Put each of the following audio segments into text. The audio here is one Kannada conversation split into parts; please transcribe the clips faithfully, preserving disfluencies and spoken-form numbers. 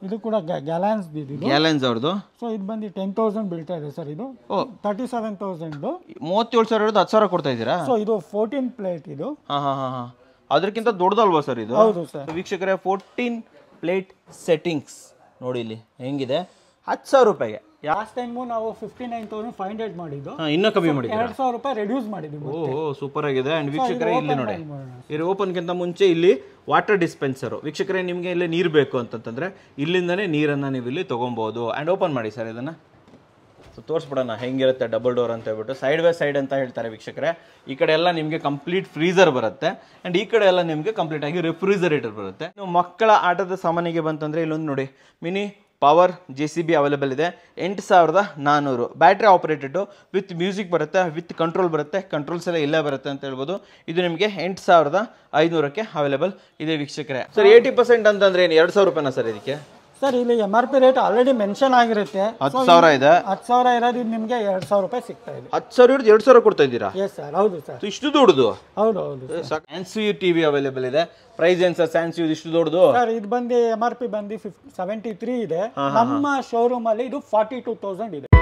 ಇದು ಕೂಡ ಗ್ಯಾಲನ್ಸ್ ಇದು ಗ್ಯಾಲನ್ಸ್ ಅವ್ರದ್ದು. ಸೊ ಇದು ಬಂದು ಟೆನ್ ತೌಸಂಡ್ ಬೀಳ್ತಾ ಇದೆ ಸರ್. ಇದು ತರ್ಟಿ ಸೆವೆನ್ ತೌಸಂಡ್ ಮೂವತ್ತೇಳು ಸಾವಿರ ಹಿಡಿದು ಹತ್ತು ಸಾವಿರ ಕೊಡ್ತಾ ಇದ್ದೀರಾ? ಸೊ ಇದು ಫೋರ್ಟೀನ್ ಪ್ಲೇಟ್ ಇದು. ಹಾಂ ಹಾಂ ಹಾಂ ಹಾಂ ಅದಕ್ಕಿಂತ ದೊಡ್ಡದಲ್ವಾ ಸರ್ ಇದು? ಹೌದು ಸರ್. ವೀಕ್ಷಕರೇ ಫೋರ್ಟೀನ್ ಪ್ಲೇಟ್ ಸೆಟ್ಟಿಂಗ್ಸ್ ನೋಡಿ ಇಲ್ಲಿ ಹೆಂಗಿದೆ, ಹತ್ತು ಸಾವಿರ ರೂಪಾಯಿಗೆ. ಲಾಸ್ಟ್ ಟೈಮು ನಾವು fifty nine thousand five hundred ಮಾಡಿದ್ದು, ಇನ್ನೂ ಕಮ್ಮಿ ಮಾಡಿದ್ವಿ, ಎರಡು ಸಾವಿರ ರೂಪಾಯಿ ರೆಡ್ಯೂಸ್ ಮಾಡಿದ್ವಿ. ಓಹೋ ಸೂಪರ್ ಆಗಿದೆ. ಆ್ಯಂಡ್ ವೀಕ್ಷಕರೇ ಇಲ್ಲಿ ನೋಡಿ, ಇದು ಓಪನ್ಗಿಂತ ಮುಂಚೆ ಇಲ್ಲಿ ವಾಟರ್ ಡಿಸ್ಪೆನ್ಸರು. ವೀಕ್ಷಕರೇ ನಿಮಗೆ ಇಲ್ಲಿ ನೀರು ಬೇಕು ಅಂತಂತಂದರೆ ಇಲ್ಲಿಂದನೇ ನೀರನ್ನು ನೀವು ಇಲ್ಲಿ ತೊಗೊಬೋದು. ಆ್ಯಂಡ್ ಓಪನ್ ಮಾಡಿ ಸರ್ ಇದನ್ನು, ಸೊ ತೋರಿಸ್ಬಿಡೋಣ ಹೆಂಗಿರುತ್ತೆ ಡಬಲ್ ಡೋರ್ ಅಂತ ಹೇಳ್ಬಿಟ್ಟು. ಸೈಡ್ ಬೈ ಸೈಡ್ ಅಂತ ಹೇಳ್ತಾರೆ ವೀಕ್ಷಕರೇ. ಈ ಕಡೆ ಎಲ್ಲ ನಿಮಗೆ ಕಂಪ್ಲೀಟ್ ಫ್ರೀಸರ್ ಬರುತ್ತೆ ಆ್ಯಂಡ್ ಈ ಕಡೆ ಎಲ್ಲ ನಿಮಗೆ ಕಂಪ್ಲೀಟ್ ಆಗಿ ರೆಫ್ರಿಜರೇಟರ್ ಬರುತ್ತೆ. ನೀವು ಮಕ್ಕಳ ಆಟದ ಸಾಮಾನಿಗೆ ಬಂತಂದರೆ ಇಲ್ಲೊಂದು ನೋಡಿ mini power J C B available ಇದೆ. ಎಂಟು ಸಾವಿರದ ನಾನ್ನೂರು ಬ್ಯಾಟ್ರಿ ಆಪರೇಟೆಡು ವಿತ್ ಮ್ಯೂಸಿಕ್ ಬರುತ್ತೆ, ವಿತ್ ಕಂಟ್ರೋಲ್ ಬರುತ್ತೆ, ಕಂಟ್ರೋಲ್ಸ್ ಎಲ್ಲ ಇಲ್ಲೇ ಬರುತ್ತೆ ಅಂತ ಹೇಳ್ಬೋದು. ಇದು ನಿಮಗೆ ಎಂಟು ಸಾವಿರದ ಐನೂರಕ್ಕೆ ಅವೈಲೇಬಲ್ ಇದೆ ವೀಕ್ಷಕರೇ. ಸರ್ ಏಯ್ಟಿ ಪರ್ಸೆಂಟ್ ಅಂತಂದ್ರೆ ಏನು, ಎರಡು ಸಾವಿರ ರೂಪಾಯಿನ ಸರ್ ಇದಕ್ಕೆ? ಸರ್ ಇಲ್ಲಿ M R P rate already mention ಆಗಿರುತ್ತೆ. ಹತ್ತು ಸಾವಿರ ಇದೆ, ಹತ್ತು ಸಾವಿರ ಇರೋದು ನಿಮಗೆ ಎರಡು ಸಾವಿರ ರೂಪಾಯಿ ಸಿಗ್ತಾ ಇದೆ. ಹತ್ತು ಸಾವಿರ ಹಿಡಿದು ಎರಡು ಸಾವಿರ ಕೊಡ್ತಾ ಇದ್ದೀರಾ? ಎಸ್ ಸರ್, ಹೌದು ಸರ್. ಇಷ್ಟು ದೊಡ್ಡದು? ಹೌದು ಹೌದು. ಸ್ಯಾನ್ಸಿಯು ಟಿವಿ ಅವೈಲೇಬಲ್ ಇದೆ. ಪ್ರೈಸ್ ಏನು ಸರ್ ಸ್ಯಾನ್ಸಿಯು ಇಷ್ಟು ದೊಡ್ಡದು? ಸರ್ ಇದು ಬಂದು ಎಮ್ ಆರ್ ಪಿ ಬಂದು ಸೆವೆಂಟಿ ತ್ರೀ ಇದೆ. ನಮ್ಮ ಶೋರೂಮ್ ಅಲ್ಲಿ ಇದು ಫಾರ್ಟಿ ಟೂ ತೌಸಂಡ್ ಇದೆ.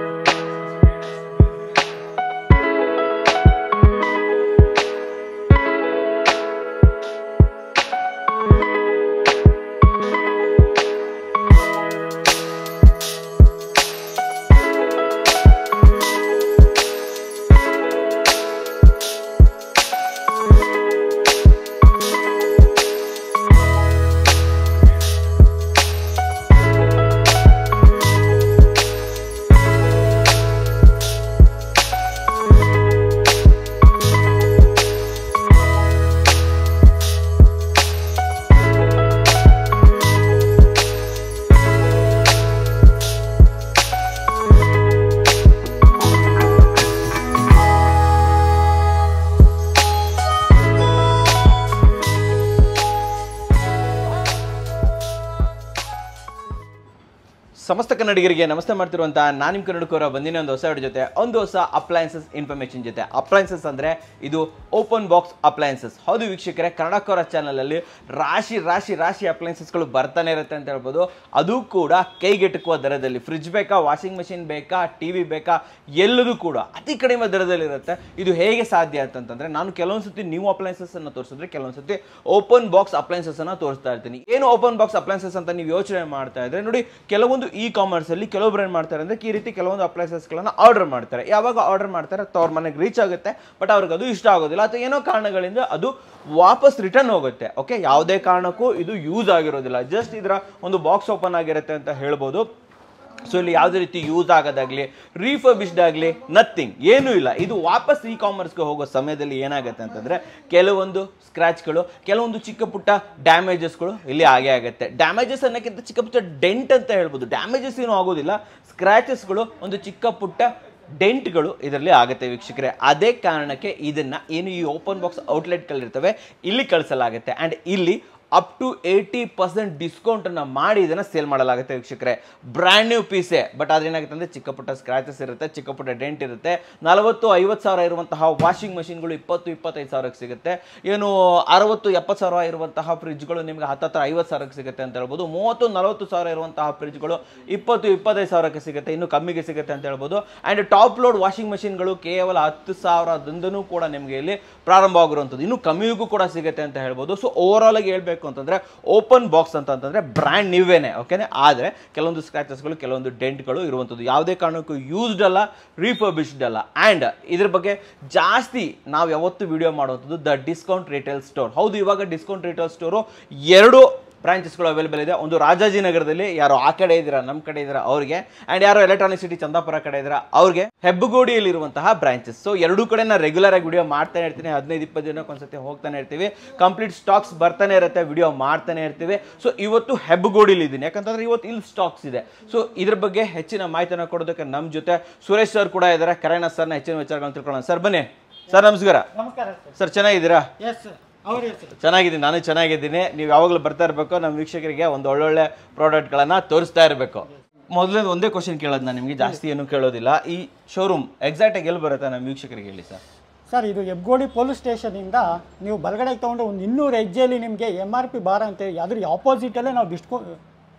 ಸಮಸ್ತ ಕನ್ನಡಿಗರಿಗೆ ನಮಸ್ತೆ ಮಾಡ್ತಿರುವಂತ ನಾನು ನಿಮ್ಮ ಕನ್ನಡಕರ ಬಂದಿನ ಒಂದು ಹೊಸ ವಿಡಿಯೋ ಜೊತೆ ಒಂದು ಹೊಸ ಅಪ್ಲಯನ್ಸಸ್ ಇನ್ಫಾರ್ಮೇಷನ್ ಜೊತೆ. ಅಪ್ಲಯನ್ಸಸ್ ಅಂದರೆ ಇದು ಓಪನ್ ಬಾಕ್ಸ್ ಅಪ್ಲಯನ್ಸಸ್. ಹೌದು ವೀಕ್ಷಕರೇ, ಕನ್ನಡಕರ ಚಾನಲಲ್ಲಿ ರಾಶಿ ರಾಶಿ ರಾಶಿ ಅಪ್ಲಯನ್ಸಸ್ಗಳು ಬರ್ತಾನೆ ಇರುತ್ತೆ ಅಂತ ಹೇಳ್ಬೋದು. ಅದು ಕೂಡ ಕೈಗೆಟುಕುವ ದರದಲ್ಲಿ. ಫ್ರಿಡ್ಜ್ ಬೇಕಾ, ವಾಷಿಂಗ್ ಮೆಷಿನ್ ಬೇಕಾ, ಟಿ ವಿ ಬೇಕಾ, ಎಲ್ಲದೂ ಕೂಡ ಅತಿ ಕಡಿಮೆ ದರದಲ್ಲಿ ಇರುತ್ತೆ. ಇದು ಹೇಗೆ ಸಾಧ್ಯ ಅಂತಂತಂದರೆ, ನಾನು ಕೆಲವೊಂದು ಸತಿ ನ್ಯೂ ಅಪ್ಲಯನ್ಸಸ್ ಅನ್ನು ತೋರಿಸಿದ್ರೆ ಕೆಲವೊಂದು ಸತಿ ಓಪನ್ ಬಾಕ್ಸ್ ಅಪ್ಲಯನ್ಸಸ್ ಅನ್ನು ತೋರಿಸ್ತಾ ಇರ್ತೀನಿ. ಏನು ಓಪನ್ ಬಾಕ್ಸ್ ಅಪ್ಲಯನ್ಸಸ್ ಅಂತ ನೀವು ಯೋಚನೆ ಮಾಡ್ತಾ ಇದ್ರೆ ನೋಡಿ, ಕೆಲವೊಂದು ಇ ಕಾಮರ್ಸ್ ಅಲ್ಲಿ ಕೆಲವೊಬ್ರು ಏನ್ ಮಾಡ್ತಾರೆ ಅಂದ್ರೆ ಈ ರೀತಿ ಕೆಲವೊಂದು ಅಪ್ಲಯನ್ಸಸ್ ಗಳನ್ನ ಆರ್ಡರ್ ಮಾಡ್ತಾರೆ. ಯಾವಾಗ ಆರ್ಡರ್ ಮಾಡ್ತಾರೆ ಅವ್ರ ಮನೆಗೆ ರೀಚ್ ಆಗುತ್ತೆ, ಬಟ್ ಅವ್ರಿಗೆ ಅದು ಇಷ್ಟ ಆಗೋದಿಲ್ಲ ಅಥವಾ ಏನೋ ಕಾರಣಗಳಿಂದ ಅದು ವಾಪಸ್ ರಿಟರ್ನ್ ಹೋಗುತ್ತೆ. ಓಕೆ, ಯಾವುದೇ ಕಾರಣಕ್ಕೂ ಇದು ಯೂಸ್ ಆಗಿರೋದಿಲ್ಲ, ಜಸ್ಟ್ ಇದರ ಒಂದು ಬಾಕ್ಸ್ ಓಪನ್ ಆಗಿರುತ್ತೆ ಅಂತ ಹೇಳ್ಬೋದು. ಸೊ ಇಲ್ಲಿ ಯಾವುದೇ ರೀತಿ ಯೂಸ್ ಆಗೋದಾಗ್ಲಿ, ರೀಫರ್ಬಿಶ್ಡ್ ಆಗಲಿ, ನಥಿಂಗ್, ಏನೂ ಇಲ್ಲ. ಇದು ವಾಪಸ್ ಇ ಕಾಮರ್ಸ್ಗೆ ಹೋಗೋ ಸಮಯದಲ್ಲಿ ಏನಾಗುತ್ತೆ ಅಂತಂದರೆ ಕೆಲವೊಂದು ಸ್ಕ್ರ್ಯಾಚ್ಗಳು, ಕೆಲವೊಂದು ಚಿಕ್ಕ ಪುಟ್ಟ ಡ್ಯಾಮೇಜಸ್ಗಳು ಇಲ್ಲಿ ಆಗೇ ಆಗುತ್ತೆ. ಡ್ಯಾಮೇಜಸ್ ಅನ್ನೋಕ್ಕಿಂತ ಚಿಕ್ಕ ಪುಟ್ಟ ಡೆಂಟ್ ಅಂತ ಹೇಳ್ಬೋದು. ಡ್ಯಾಮೇಜಸ್ ಏನೂ ಆಗೋದಿಲ್ಲ, ಸ್ಕ್ರ್ಯಾಚಸ್ಗಳು, ಒಂದು ಚಿಕ್ಕ ಪುಟ್ಟ ಡೆಂಟ್ಗಳು ಇದರಲ್ಲಿ ಆಗುತ್ತೆ ವೀಕ್ಷಕರೇ. ಅದೇ ಕಾರಣಕ್ಕೆ ಇದನ್ನು ಏನು ಈ ಓಪನ್ ಬಾಕ್ಸ್ ಔಟ್ಲೆಟ್ಗಳಿರ್ತವೆ ಇಲ್ಲಿ ಕಳಿಸಲಾಗುತ್ತೆ. ಆ್ಯಂಡ್ ಇಲ್ಲಿ ಅಪ್ ಟು ಏಯ್ಟಿ ಪರ್ಸೆಂಟ್ ಡಿಸ್ಕೌಂಟನ್ನು ಮಾಡಿ ಇದನ್ನು ಸೇಲ್ ಮಾಡಲಾಗುತ್ತೆ ವೀಕ್ಷಕರೇ. ಬ್ರ್ಯಾಂಡ್ ನ್ಯೂ ಪೀಸೆ, ಬಟ್ ಆದ್ರೆ ಏನಾಗುತ್ತೆ ಅಂದರೆ ಚಿಕ್ಕ ಪುಟ್ಟ ಸ್ಕ್ರಾಚಸ್ ಇರುತ್ತೆ, ಚಿಕ್ಕ ಪುಟ್ಟ ಡೆಂಟ್ ಇರುತ್ತೆ. ನಲವತ್ತು ಐವತ್ತು ಸಾವಿರ ಇರುವಂತಹ ವಾಷಿಂಗ್ ಮಷಿನ್ಗಳು ಇಪ್ಪತ್ತು ಇಪ್ಪತ್ತೈದು ಸಾವಿರಕ್ಕೆ ಸಿಗುತ್ತೆ. ಏನು ಅರವತ್ತು ಎಪ್ಪತ್ತು ಸಾವಿರ ಇರುವಂತಹ ಫ್ರಿಜ್ಗಳು ನಿಮಗೆ ಹತ್ತತ್ರ ಐವತ್ತು ಸಾವಿರಕ್ಕೆ ಸಿಗುತ್ತೆ ಅಂತ ಹೇಳ್ಬೋದು. ಮೂವತ್ತು ನಲವತ್ತು ಸಾವಿರ ಇರುವಂತಹ ಫ್ರಿಜ್ಗಳು ಇಪ್ಪತ್ತು ಇಪ್ಪತ್ತೈದು ಸಾವಿರಕ್ಕೆ ಸಿಗುತ್ತೆ, ಇನ್ನು ಕಮ್ಮಿಗೆ ಸಿಗುತ್ತೆ ಅಂತ ಹೇಳ್ಬೋದು. ಆ್ಯಂಡ್ ಟಾಪ್ ಲೋಡ್ ವಾಷಿಂಗ್ ಮಷಿನ್ಗಳು ಕೇವಲ ಹತ್ತು ಸಾವಿರದಿಂದನೂ ಕೂಡ ನಿಮಗೆ ಇಲ್ಲಿ ಪ್ರಾರಂಭ ಆಗಿರುವಂಥದ್ದು, ಇನ್ನು ಕಮ್ಮಿಗೂ ಕೂಡ ಸಿಗುತ್ತೆ ಅಂತ ಹೇಳ್ಬೋದು. ಸೊ ಓವರ್ ಆಲ್ ಆಗಿ ಹೇಳ್ಬೇಕು ಅಂತಂದ್ರೆ ಓಪನ್ ಬಾಕ್ಸ್ ಅಂತಂದ್ರೆ ಬ್ರ್ಯಾಂಡ್ ನೀವೇನೆ, ಓಕೆನೆ. ಆದರೆ ಕೆಲವೊಂದು ಸ್ಕ್ರಾಚಸ್ಗಳು, ಕೆಲವೊಂದು ಡೆಂಟ್ಗಳು ಇರುವಂಥದ್ದು, ಯಾವುದೇ ಕಾರಣಕ್ಕೂ ಯೂಸ್ಡ್ ಅಲ್ಲ, ರೀಫರ್ಬಿಶ್ಡ್ ಅಲ್ಲ. ಆ್ಯಂಡ್ ಇದ್ರ ಬಗ್ಗೆ ಜಾಸ್ತಿ ನಾವು ಯಾವತ್ತು ವಿಡಿಯೋ ಮಾಡುವಂಥದ್ದು ದ ಡಿಸ್ಕೌಂಟ್ ರಿಟೇಲ್ ಸ್ಟೋರ್. ಹೌದು, ಇವಾಗ ಡಿಸ್ಕೌಂಟ್ ರಿಟೇಲ್ ಸ್ಟೋರು ಎರಡು ಬ್ರಾಂಚಸ್ಗಳು ಅವೈಲೇಬಲ್ ಇದೆ. ಒಂದು ರಾಜಾಜಿನಗರದಲ್ಲಿ, ಯಾರು ಆ ಕಡೆ ಇದ್ದೀರಾ, ನಮ್ಮ ಕಡೆ ಇದ್ದೀರಾ ಅವ್ರಿಗೆ, ಆ್ಯಂಡ್ ಯಾರು ಎಲೆಕ್ಟ್ರಾನಿಕ್ ಸಿಟಿ ಚಂದಾಪುರ ಕಡೆ ಇದ್ದೀರಾ ಅವ್ರಿಗೆ ಹೆಬ್ಬಗೋಡಿಯಲ್ಲಿ ಇರುವಂತಹ ಬ್ರಾಂಚಸ್. ಸೊ ಎರಡೂ ಕಡೆ ನಾನು ರೆಗ್ಯುಲರ್ ಆಗಿ ವಿಡಿಯೋ ಮಾಡ್ತಾನೆ ಇರ್ತೀನಿ, ಹದಿನೈದು ಇಪ್ಪತ್ತು ದಿನಕ್ಕೆ ಒಂದ್ಸತಿ ಹೋಗ್ತಾನೆ ಇರ್ತೀವಿ. ಕಂಪ್ಲೀಟ್ ಸ್ಟಾಕ್ಸ್ ಬರ್ತಾನೆ ಇರುತ್ತೆ, ವಿಡಿಯೋ ಮಾಡ್ತಾನೆ ಇರ್ತೀವಿ. ಸೊ ಇವತ್ತು ಹೆಬ್ಬಗೋಡಿಲಿ ಇದ್ದೀನಿ, ಯಾಕಂತಂದ್ರೆ ಇವತ್ತು ಇಲ್ಲಿ ಸ್ಟಾಕ್ಸ್ ಇದೆ. ಸೊ ಇದ್ರ ಬಗ್ಗೆ ಹೆಚ್ಚಿನ ಮಾಹಿತಿಯನ್ನು ಕೊಡೋದಕ್ಕೆ ನಮ್ಮ ಜೊತೆ ಸುರೇಶ್ ಸರ್ ಕೂಡ ಇದ್ದಾರೆ. ಕರೆಣ ಸರ್ನ ಹೆಚ್ಚಿನ ವಿಚಾರಗಳನ್ನು ತಿಳ್ಕೊಳ್ಳೋಣ. ಸರ್ ಬನ್ನಿ. ಸರ್ ನಮಸ್ಕಾರ. ನಮಸ್ಕಾರ ಸರ್, ಚೆನ್ನಾಗಿದ್ದೀರಾ? ಎಸ್ ಅವ್ರ ಚೆನ್ನಾಗಿದ್ದೀನಿ, ನಾನು ಚೆನ್ನಾಗಿದ್ದೀನಿ. ನೀವು ಯಾವಾಗಲೂ ಬರ್ತಾ ಇರಬೇಕು, ನಮ್ಮ ವೀಕ್ಷಕರಿಗೆ ಒಂದು ಒಳ್ಳೊಳ್ಳೆ ಪ್ರಾಡಕ್ಟ್ಗಳನ್ನು ತೋರಿಸ್ತಾ ಇರಬೇಕು. ಮೊದಲನೇ ಒಂದೇ ಕ್ವಶನ್ ಕೇಳೋದು ನಾನು ನಿಮಗೆ, ಜಾಸ್ತಿ ಏನು ಕೇಳೋದಿಲ್ಲ. ಈ ಶೋರೂಮ್ ಎಕ್ಸಾಕ್ಟಾಗಿ ಎಲ್ಲಿ ಬರುತ್ತೆ ನಮ್ಮ ವೀಕ್ಷಕರಿಗೆ ಹೇಳಿ ಸರ್. ಸರ್ ಇದು ಹೆಬ್ಬಗೋಡಿ ಪೊಲೀಸ್ ಸ್ಟೇಷನಿಂದ ನೀವು ಬಲಗಡೆಗೆ ತೊಗೊಂಡ್ರೆ ಒಂದು ಇನ್ನೂರು ಹೆಜ್ಜೆಯಲ್ಲಿ ನಿಮಗೆ ಎಮ್ ಆರ್ ಪಿ ಬಾರ್ ಅಂತ ಅದ್ರ ಆಪೋಸಿಟಲ್ಲೇ ನಾವು ಡಿಸ್ಕೌ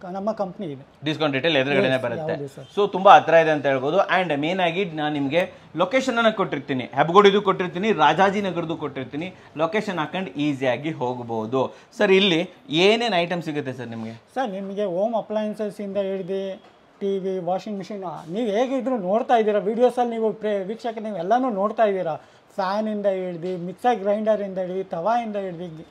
ನಮ್ಮ ಕಂಪ್ನಿ ಇದೆ. ಡಿಸ್ಕೌಂಟ್ ರೇಟಲ್ಲಿ ಎದುರುಗಡೆನೆ ಬರುತ್ತೆ. ಸೊ ತುಂಬಾ ಹತ್ರ ಇದೆ ಅಂತ ಹೇಳ್ಬೋದು. ಅಂಡ್ ಮೇನ್ ಆಗಿ ನಾನು ನಿಮಗೆ ಲೊಕೇಶನ್ ಅನ್ನ ಕೊಟ್ಟಿರ್ತೀನಿ, ಹೆಬ್ಬಗೋಡಿದು ಕೊಟ್ಟಿರ್ತೀನಿ, ರಾಜಾಜಿನಗರದು ಕೊಟ್ಟಿರ್ತೀನಿ. ಲೊಕೇಶನ್ ಹಾಕೊಂಡು ಈಸಿಯಾಗಿ ಹೋಗಬಹುದು. ಸರ್ ಇಲ್ಲಿ ಏನೇನು ಐಟಮ್ ಸಿಗುತ್ತೆ ಸರ್ ನಿಮಗೆ? ಸರ್ ನಿಮಗೆ ಹೋಮ್ ಅಪ್ಲಯನ್ಸಸ್ ಇಂದ ಹಿಡಿದು ಟಿ ವಿ, ವಾಷಿಂಗ್ ಮಿಷಿನ್, ನೀವು ಹೇಗಿದ್ರು ನೋಡ್ತಾ ಇದ್ದೀರಾ ವಿಡಿಯೋಸಲ್ಲಿ, ನೀವು ಪ್ರೇ ವೀಕ್ಷಕ ನೀವು ಎಲ್ಲನೂ ನೋಡ್ತಾ ಇದ್ದೀರಾ. ಫ್ಯಾನಿಂದ ಹಿಡ್ದು, ಮಿಕ್ಸರ್ ಗ್ರೈಂಡರಿಂದ ಹಿಡ್ದು, ತವಾಯಿಂದ ಹಿಡ್ದು,